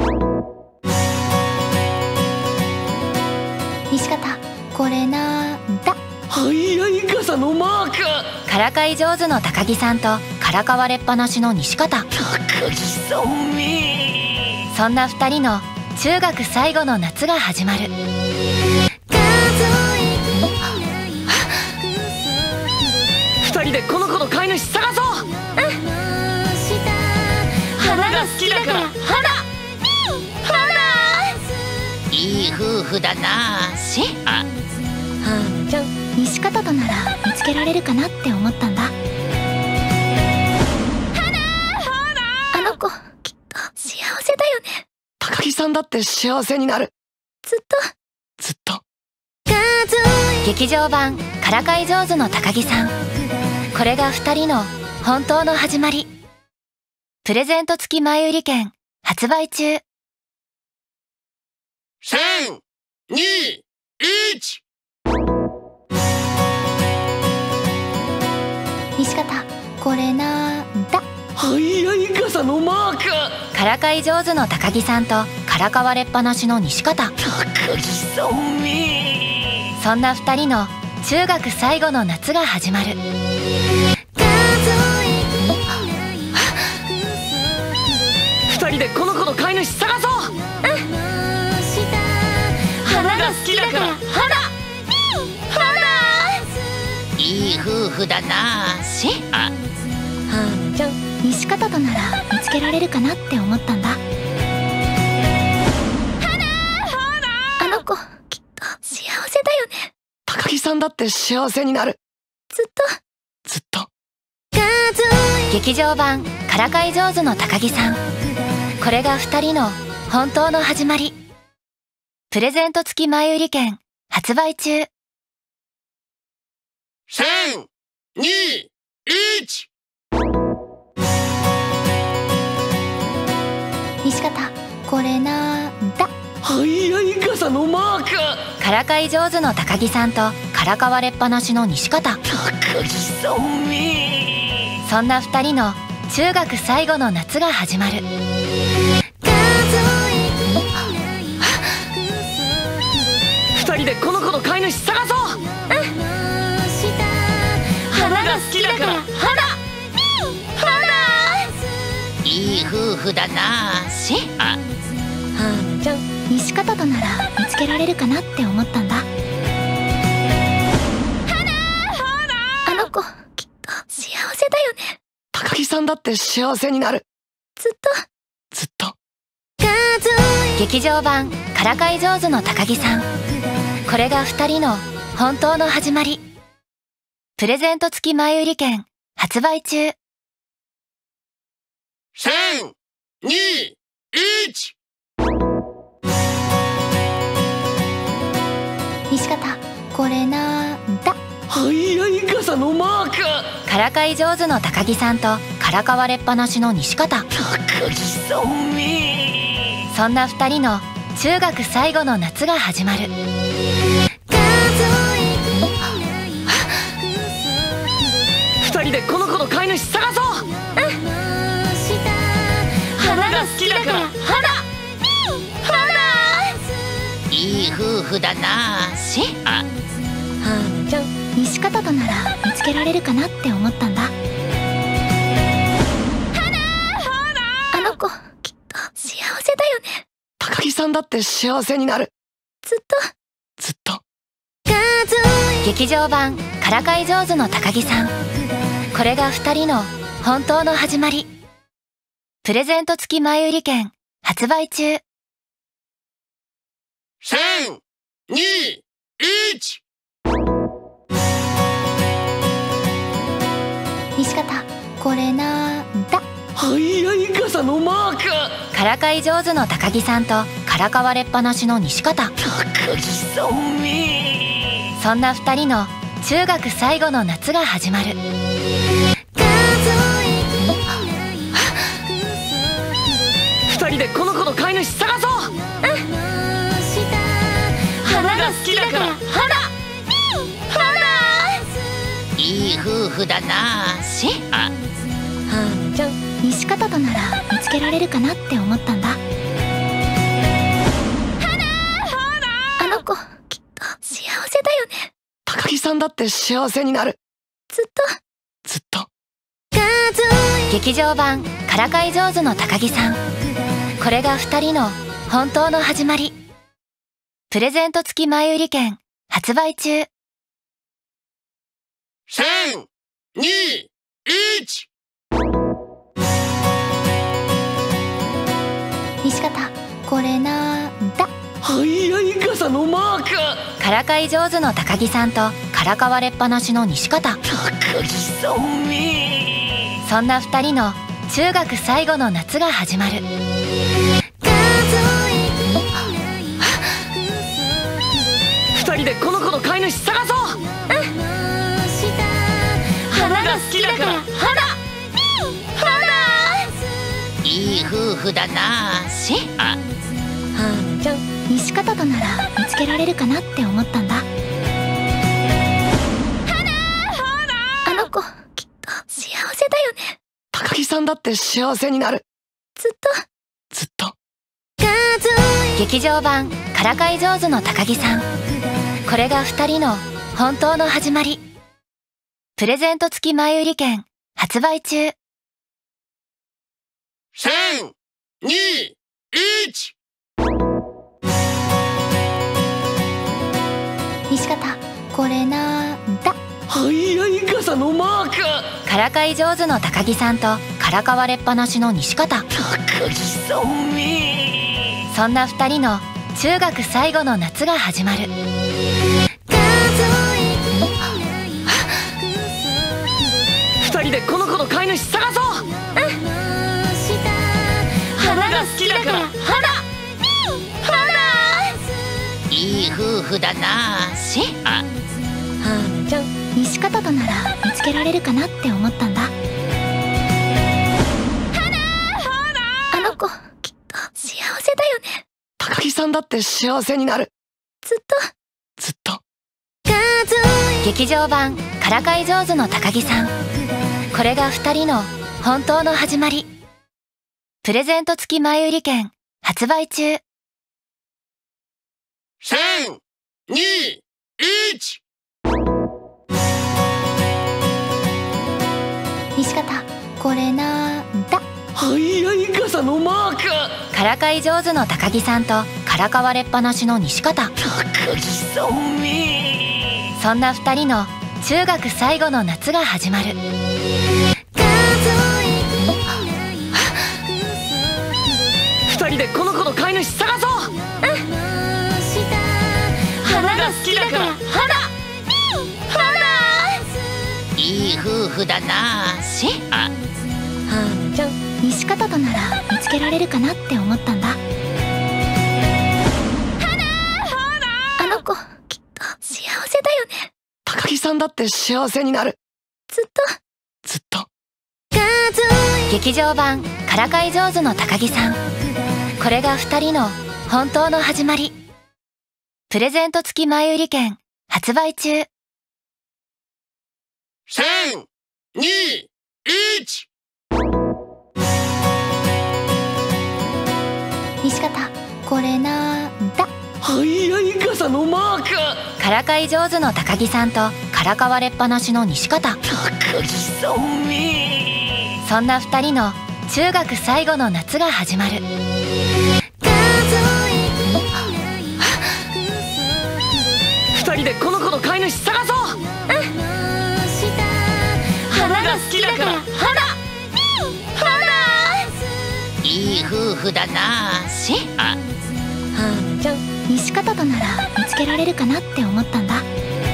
西方、これなんだ？ 早い傘のマーク。 からかい上手の高木さんとからかわれっぱなしの西方。 高木さんめ。 そんな2人の中学最後の夏が始まる。 2人ででこの子の飼い主探そう。花が好きだから。 いい夫婦だな。 はーちゃん、西方となら見つけられるかなって思ったんだ。あの子きっと幸せだよね。 高木さんだって幸せになる。 ずっと。 劇場版からかい上手の高木さん。これが2人の本当の始まり。プレゼント付き前売り券発売中。 3、2、1。 西方、これなんだ？ はいはい傘のマーク。 からかい上手の高木さんとからかわれっぱなしの西方。 高木さんめ。 そんな2人の中学最後の夏が始まる。 2人でこの子の飼い主探そう。花が好きだから。 いい夫婦だな。 はーちゃん、西方となら見つけられるかなって思ったんだ。あの子きっと幸せだよね。 高木さんだって幸せになる。 ずっと。 劇場版からかい上手の高木さん。これが2人の本当の始まり。プレゼント付き前売り券発売中。 3、2、1。 西方、これなんだ？ はいはい傘のマーク。 からかい上手の高木さんとからかわれっぱなしの西方。 高木さんめ。 そんな2人の中学最後の夏が始まる。 2人でこの子の飼い主探そう。花が好きだから。 いい夫婦だな。 はーちゃん、西方となら見つけられるかなって思ったんだ。あの子きっと幸せだよね。 高木さんだって幸せになる。 ずっと。 劇場版からかい上手の高木さん。これが2人の本当の始まり。プレゼント付き前売り券発売中。 3、2、1。 西方、これなんだ？ はいはい傘のマーク。 からかい上手の高木さんとからかわれっぱなしの西方。 高木さんめ。 そんな2人の中学最後の夏が始まる。 2人でこの子の飼い主探そう。花が好きだから。 いい夫婦だな。 はーちゃん、西方となら見つけられるかなって思ったんだ。あの子きっと幸せだよね。 高木さんだって幸せになる。 ずっと。 劇場版からかい上手の高木さん。これが2人の本当の始まり。プレゼント付き前売り券発売中。 3、2、1。 西方、これなんだ？ はいはい傘のマーク。 からかい上手の高木さんとからかわれっぱなしの西方。 高木さんめ。 そんな2人の中学最後の夏が始まる。 2人でこの子の飼い主探そう。花が好きだから。 いい夫婦だな。 はーちゃん、西方となら見つけられるかなって思ったんだ。あの子きっと幸せだよね。 高木さんだって幸せになる。 ずっと。 劇場版からかい上手の高木さん。これが2人の本当の始まり。プレゼント付き前売り券発売中。 3、 2、1。 西方、これなんだ？ はいはい傘のマーク。 からかい上手の高木さんとからかわれっぱなしの西方。 高木さんめ。 そんな2人の中学最後の夏が始まる。 2人でこの子の飼い主探そう。花が好きだから花。 いい夫婦だな。 はーちゃん、西方となら見つけられるかなって思ったんだ。あの子きっと幸せだよね。 高木さんだって幸せになる。 ずっと劇場版からかい上手の高木さん。これが2人の本当の始まり。プレゼント付き前売り券発売中。 3、2、1。 西方、これなんだ？ はいはい傘のマーク。 からかい上手の高木さんとからかわれっぱなしの西方。 高木さんめ。 そんな2人の中学最後の夏が始まる。 2人でこの子の飼い主探そう。花が好きだから花。 いい夫婦だな。 はーちゃん、西方となら見つけられるかなって思ったんだ。あの子きっと幸せだよね。 高木さんだって幸せになる。 ずっと劇場版からかい上手の高木さん。これが2人の本当の始まり。プレゼント付き前売り券発売中。 3、2、1。 西方、これなんだ？ はいはい傘のマーク。 からかい上手の高木さんとからかわれっぱなしの西方。 高木さんめ。 そんな2人の中学最後の夏が始まる。 2人でこの子の飼い主探そう。花が好きだから花。 いい夫婦だな。 はーちゃん、西方となら見つけられるかなって思ったんだ。あの子きっと幸せだよね。 高木さんだって幸せになる。 ずっと劇場版からかい上手の高木さん。これが2人の本当の始まり。プレゼント付き前売り券発売中。 3、2、1。 西方、これなんだ？ はいはい傘のマーク。 からかい上手の高木さんとからかわれっぱなしの西方。 高木さんめ。 そんな2人の中学最後の夏が始まる。 2人でこの子の飼い主探そう。花が好きだから花。 いい夫婦だな。 はーちゃん、西方となら見つけられるかなって思ったんだ。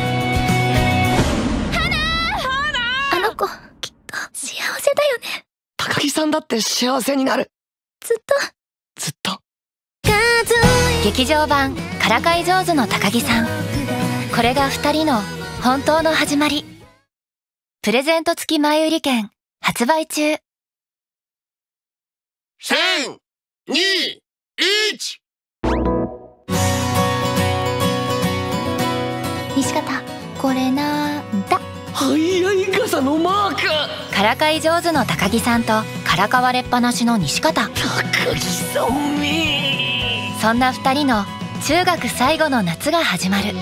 あの子きっと幸せだよね。 高木さんだって幸せになる。 ずっと劇場版からかい上手の高木さん。これが2人の本当の始まり。プレゼント付き前売り券発売中。 3、2、1。 西方、これなんだ？ はいはい傘のマーク。 からかい上手の高木さんとからかわれっぱなしの西方。 高木さんめ。 そんな2人の中学最後の夏が始まる。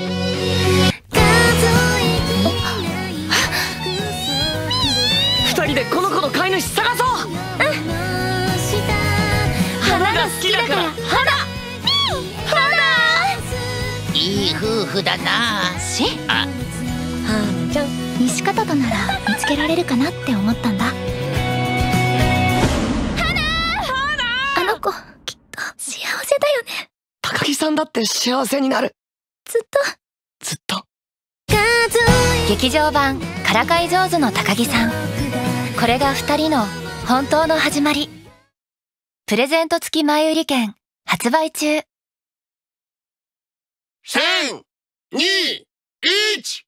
2人でこの子の飼い主探そう。花が好きだから花。 いい夫婦だな。 はーじゃん。西方となら見つけられるかなって思ったんだ。あの子きっと幸せだよね。 高木さんだって幸せになる。 ずっと劇場版からかい上手の高木さん。これが2人の本当の始まり。プレゼント付き前売り券発売中。 3、2、1。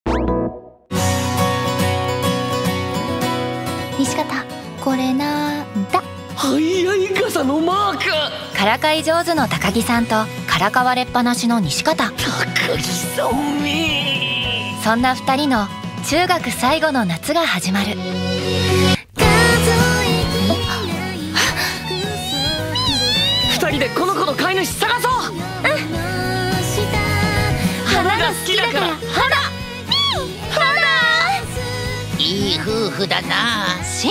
西方、これなんだ？ はいはい傘のマーク。 からかい上手の高木さんとからかわれっぱなしの西方。 高木さんめ。 そんな2人の中学最後の夏が始まる。 2人でこの子の飼い主探そう。花が好きだからいい夫婦だな。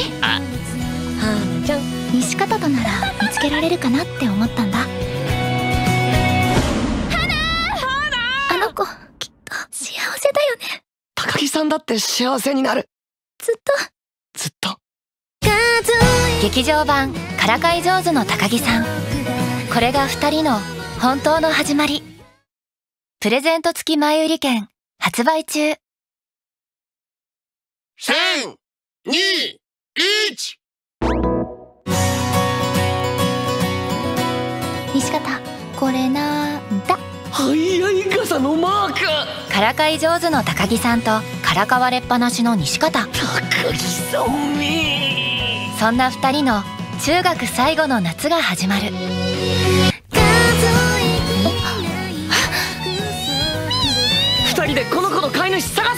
じゃん。西方となら見つけられるかなって思ったんだ。あの子きっと幸せだよね。 高木さんだって幸せになる。 ずっと劇場版からかい上手の高木さん。これが2人の本当の始まり。プレゼント付き前売り券発売中。 3、2、1。 西方、これなんだ？ はいはい傘のマーク。 からかい上手の高木さんとからかわれっぱなしの西方。 高木さんめ。 そんな2人の中学最後の夏が始まる。 2人でこの子の飼い主探そう。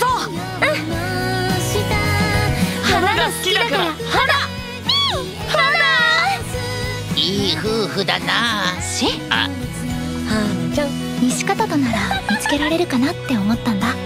花が好きだからいい夫婦だな。 じゃん。西方となら見つけられるかなって思ったんだ。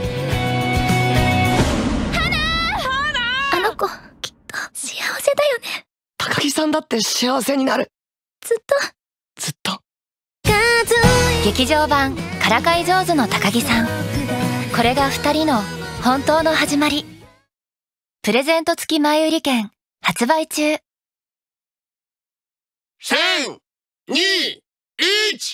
あの子きっと幸せだよね。 高木さんだって幸せになる。 ずっと劇場版からかい上手の高木さん。これが2人の本当の始まり。プレゼント付き前売り券発売中。 3、2、1。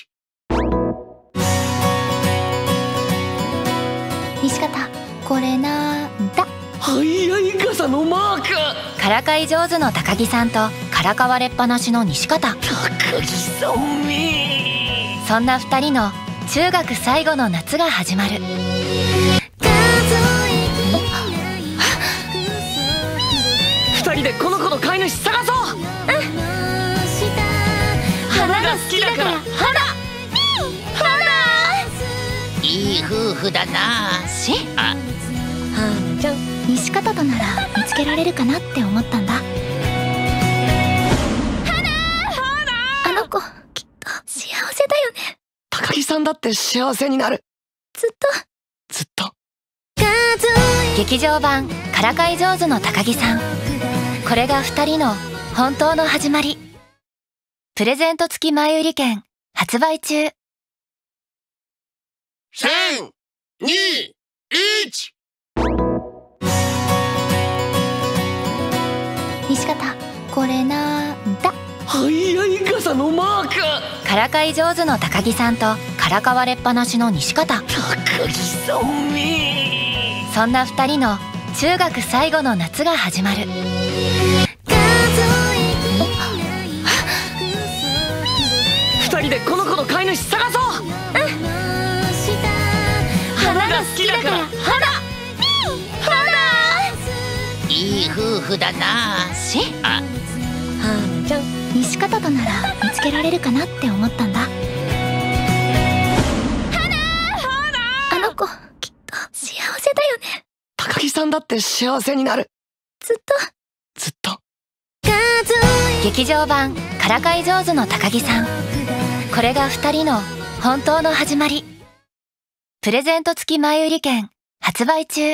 西方、これなんだ？ はいはい傘のマーク。 からかい上手の高木さんとからかわれっぱなしの西方。 高木さんめ。 そんな2人の中学最後の夏が始まる。 2人でこの子の飼い主探そう。花が好きだからいい夫婦だな。 じゃん。西方となら見つけられるかなって思ったんだ。あの子きっと幸せだよね。 高木さんだって幸せになる。 ずっと劇場版からかい上手の高木さん。これが2人の本当の始まり。プレゼント付き前売り券発売中。 3、2、1。 西方、これなんだ？ はいはい傘のマーク。 からかい上手の高木さんとからかわれっぱなしの西方。 高木さんめ。 そんな2人の中学最後の夏が始まる。 2人でこの子の飼い主探そう。花が好きだからいい夫婦だな。 じゃん。西方となら見つけられるかなって思ったんだ。あの子きっと幸せだよね。 高木さんだって幸せになる。 ずっと劇場版からかい上手の高木さん。これが2人の本当の始まり。プレゼント付き前売り券発売中。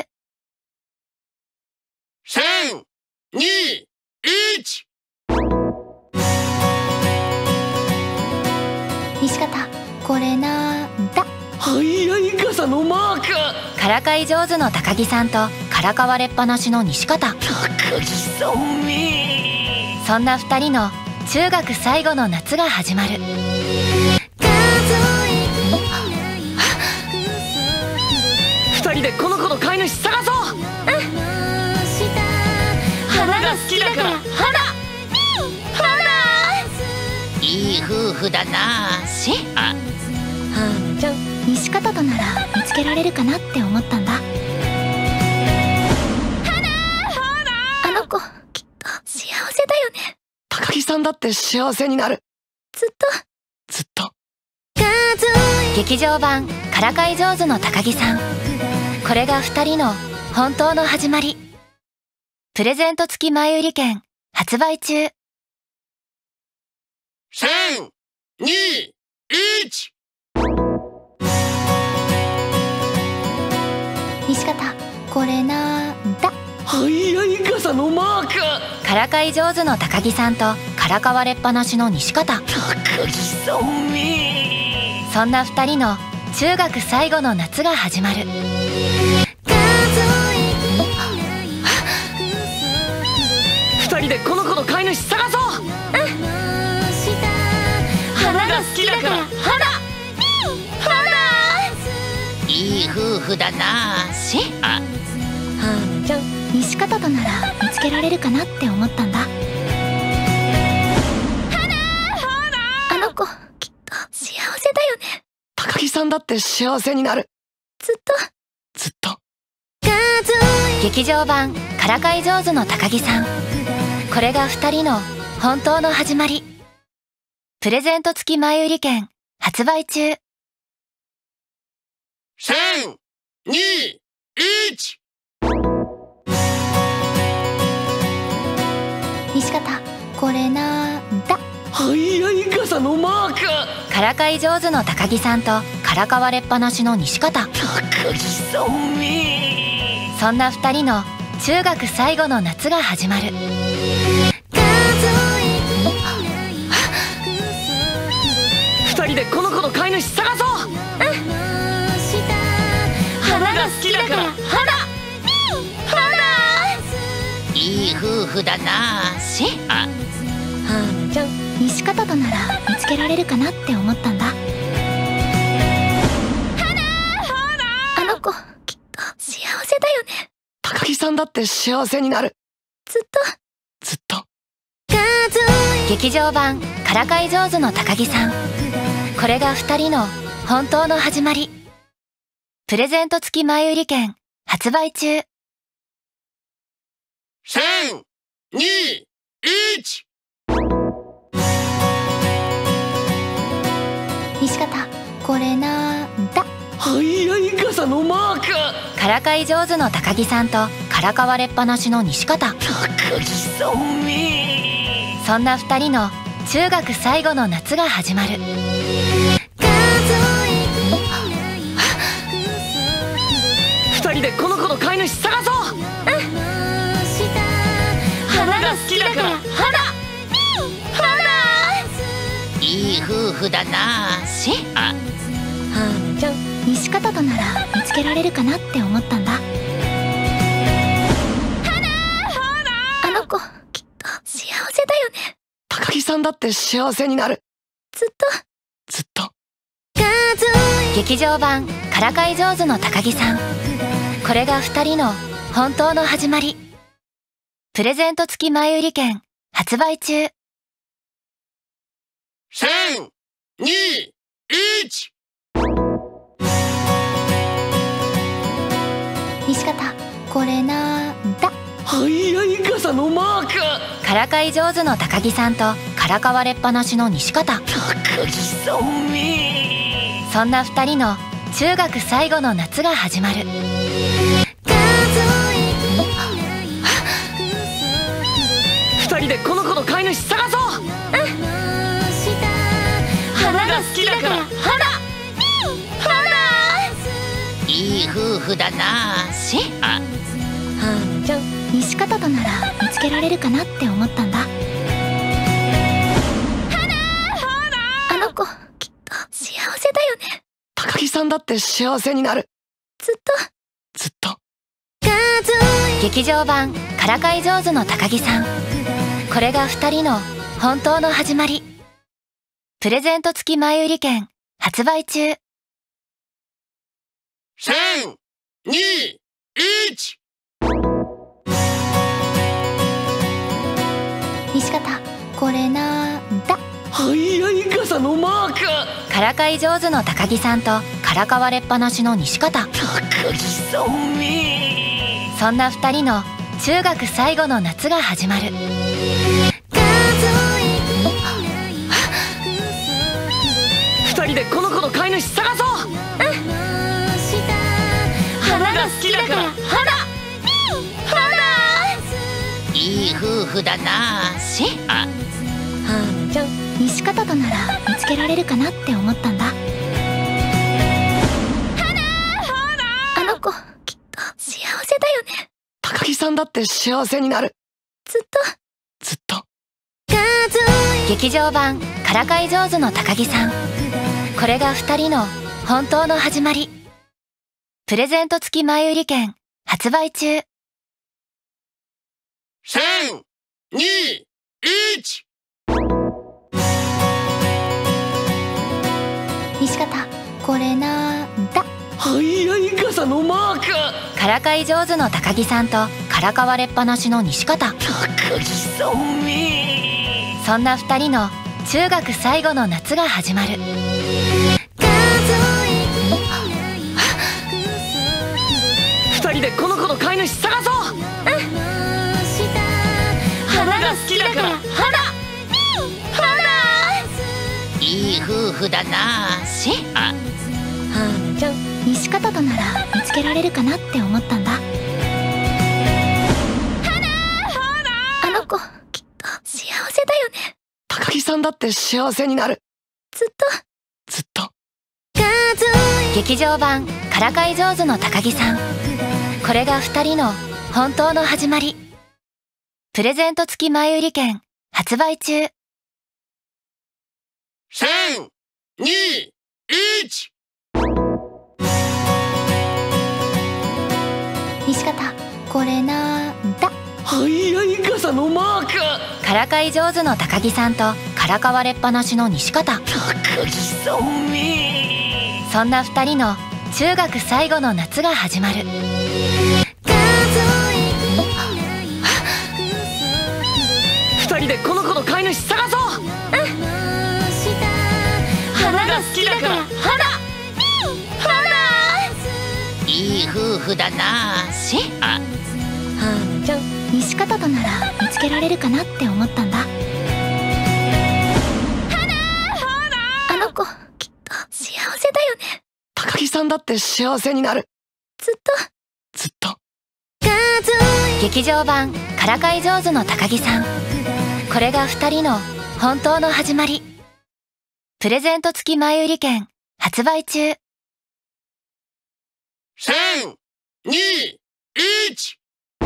3、2、1。 西方、これなんだ？ はいはい傘傘のマーク。 からかい上手の高木さんとからかわれっぱなしの西方。 高木さんめ。 そんな2人の中学最後の夏が始まる。 2人でこの子の飼い主探そう。花が好きだから。 いい夫婦だな。 はーちゃん、西方となら見つけられるかなって思ったんだ。あの子きっと幸せだよね。 高木さんだって幸せになる。 ずっと劇場版からかい上手の高木さん。これが2人の本当の始まり。プレゼント付き前売り券発売中。 3、2、1。 西方、これなんだ。 はい傘のマーク。 からかい上手の高木さんとからかわれっぱなしの西方。 高木さんめ。 そんな2人の中学最後の夏が始まる。 2人でこの子の飼い主探そう。花が好きだから。 いい夫婦だな。 はーちゃん、西方となら見つけられるかなって思ったんだ。あの子きっと幸せだよね。 高木さんだって幸せになる。 ずっと劇場版からかい上手の高木さん。これが2人の本当の始まり。プレゼント付き前売り券発売中。 3、2、1。 西方、これなんだ。 はい傘のマーク。 からかい上手の高木さんとからかわれっぱなしの西方。 高木さんめ。 そんな2人の中学最後の夏が始まる。 2人でこの子の飼い主探そう。花が好きだから。 いい夫婦だな。 はーちゃん、西方となら見つけられるかなって思ったんだ。あの子きっと幸せだよね。 高木さんだって幸せになる。 ずっと劇場版からかい上手の高木さん。これが2人の本当の始まり。プレゼント付き前売り券発売中。 3、2、1。 西方、これなんだ。 はい傘のマーク。 からかい上手の高木さんとからかわれっぱなしの西方。 高木さんめ。 そんな2人の中学最後の夏が始まる。 2人でこの子の飼い主探そう。花が好きだから。 いい夫婦だな。 はーちゃん、西方となら見つけられるかなって思ったんだ。あの子きっと幸せだよね。 高木さんだって幸せになる。 ずっと劇場版からかい上手の高木さん。これが2人の本当の始まり。プレゼント付き前売り券発売中。 3、2、1。 西方、これなんだ。 はい傘のマーク。 からかい上手の高木さんとからかわれっぱなしの西方。 高木さんめ。 そんな2人の中学最後の夏が始まる。 2人でこの子の飼い主探そう。花が好きだから。 いい夫婦だな。 はーちゃん、西方となら見つけられるかなって思ったんだ。あの子きっと幸せだよね。 高木さんだって幸せになる。 ずっと。 劇場版からかい上手の高木さん。これが2人の本当の始まり。プレゼント付き前売り券発売中。 3、2、1。 西方、これなんだ？ 早い傘のマーク。 からかい上手の高木さんとからかわれっぱなしの西方。 高木さんめ。 そんな2人の中学最後の夏が始まる。 2人でこの子の飼い主探そう。花が好きだから花。 いい夫婦だな。 はーちゃん、西方となら見つけられるかなって思ったんだ。あの子きっと幸せだよね。 高木さんだって幸せになる。 ずっと。 劇場版からかい上手の高木さん。これが2人の本当の始まり。プレゼント付き前売り券発売中。 3、2、1。 西方、これなんだ？ 早い傘のマーク。 からかい上手の高木さんとからかわれっぱなしの西方。 高木さんめ。 そんな2人の中学最後の夏が始まる。 2人でこの子の飼い主探そう。花が好きだから花。 いい夫婦だな。 はーちゃん、西方となら見つけられるかなって思ったんだ。あの子きっと幸せだよね。 高木さんだって幸せになる。 ずっと。 劇場版からかい上手の高木さん。これが2人の本当の始まり。プレゼント付き前売り券発売中。 3、2、1。 西方、これなんだ？ 早い傘のマーク。 からかい上手の高木さんとからかわれっぱなしの西方。 高木さんめ。 そんな2人の中学最後の夏が始まる。 2人でこの子の飼い主探そう。花が好きだから花。 いい夫婦だな。 はーちゃん、西方となら見つけられるかなって思ったんだ。あの子きっと幸せだよね。 高木さんだって幸せになる。 ずっと。 劇場版からかい上手の高木さん。これが2人の本当の始まり。プレゼント付き前売り券発売中。 3、2、1。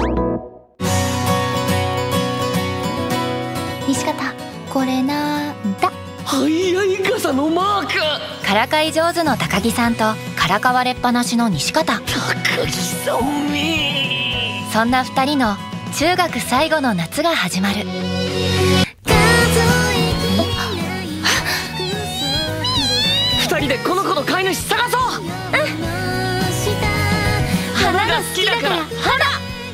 西方、これなんだ？ 早い傘のマーク。 からかい上手の高木さんとからかわれっぱなしの西方。 高木さんめ。 そんな2人の中学最後の夏が始まる。 2人でこの子の飼い主探そう。花が好きだから花。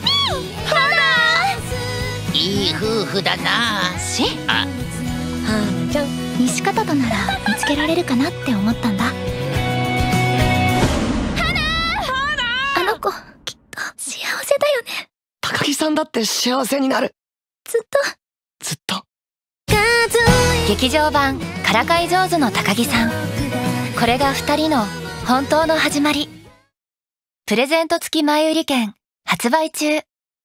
いい夫婦だな。 はーちゃん、西方となら見つけられるかなって思ったんだ。あの子きっと幸せだよね。 高木さんだって幸せになる。 ずっと。 劇場版からかい上手の高木さん。これが2人の本当の始まり。プレゼント付き前売り券発売中。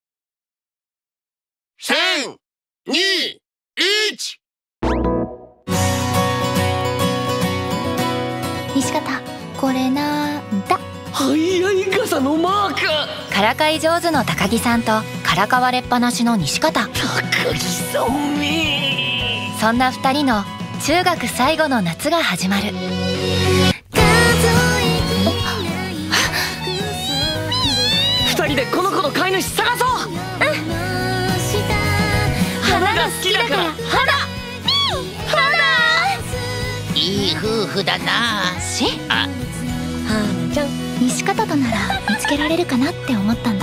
3、2、1。 西方、これなんだ？ 早い傘のマーク。 からかい上手の高木さんとからかわれっぱなしの西方。 高木さんめ。 そんな2人の中学最後の夏が始まる。 二人でこの子の飼い主探そう。花が好きだから。 いい夫婦だな。 はーちゃん、西方となら見つけられるかなって思ったんだ。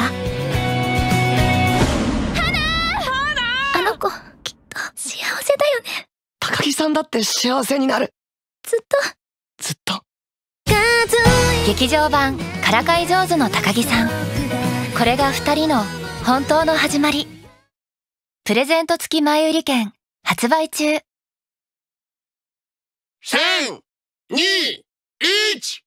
あの子きっと幸せだよね。 高木さんだって幸せになる。 ずっと。 劇場版からかい上手の高木さん。これが2人の本当の始まり。プレゼント付き前売り券発売中。 3、2、1。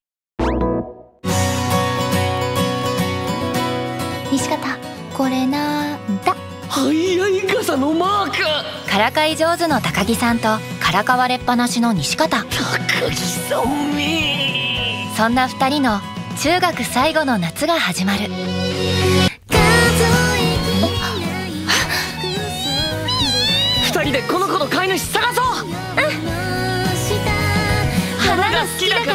西方、これなんだ？ はいはい傘のマーク。 からかい上手の高木さんとからかわれっぱなしの西方。 高木さんめ。 そんな2人の中学最後の夏が始まる。 二人でこの子の飼い主探そう。花が好きだから。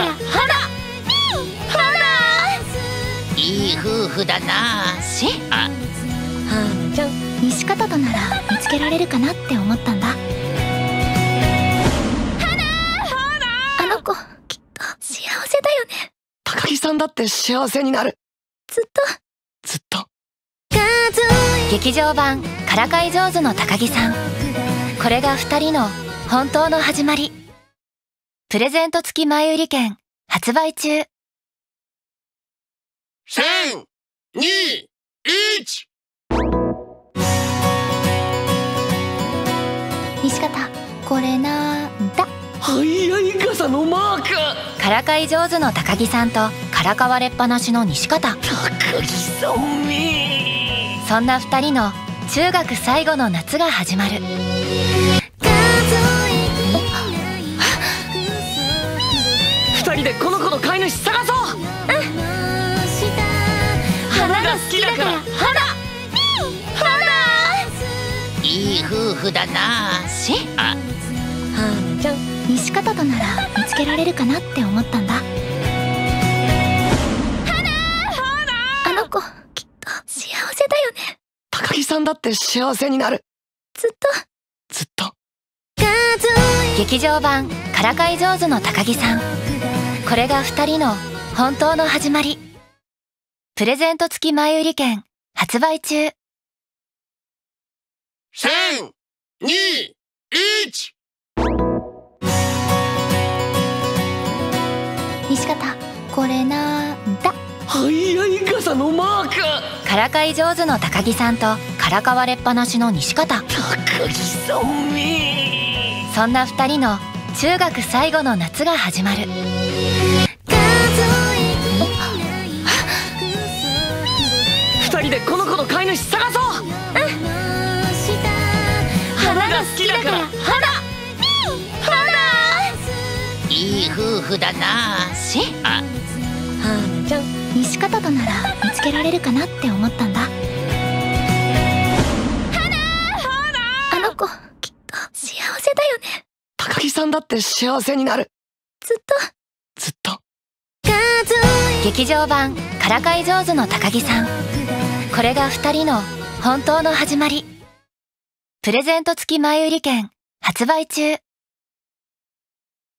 いい夫婦だな。 はーちゃん、西方となら見つけられるかなって思ったんだ。あの子きっと幸せだよね。 高木さんだって幸せになる。 ずっと。 劇場版からかい上手の高木さん。これが2人の本当の始まり。プレゼント付き前売り券発売中。 3、2、1。 西方、これなんだ？ はいはい傘のマーク。 からかい上手の高木さんとからかわれっぱなしの西方。 高木さんめ。 そんな2人の中学最後の夏が始まる。 二人でこの子の飼い主探そう。花が好きだから。 いい夫婦だな。 はーちゃん、西方となら見つけられるかなって思ったんだ。あの子きっと幸せだよね。 高木さんだって幸せになる。 ずっと。 劇場版からかい上手の高木さん。これが2人の本当の始まり。プレゼント付き前売り券発売中。 3、2、1。 西方、これなんだ？ はいはい傘のマーク。 からかい上手の高木さんとからかわれっぱなしの西方。 高木さんめ。 そんな2人の中学最後の夏が始まる。 二人でこの子の飼い主探そう。花が好きだから。 いい夫婦だな。 はーちゃん、西方となら見つけられるかなって思ったんだ。あの子きっと幸せだよね。 高木さんだって幸せになる。 ずっと。 劇場版からかい上手の高木さん。これが2人の本当の始まり。プレゼント付き前売り券発売中。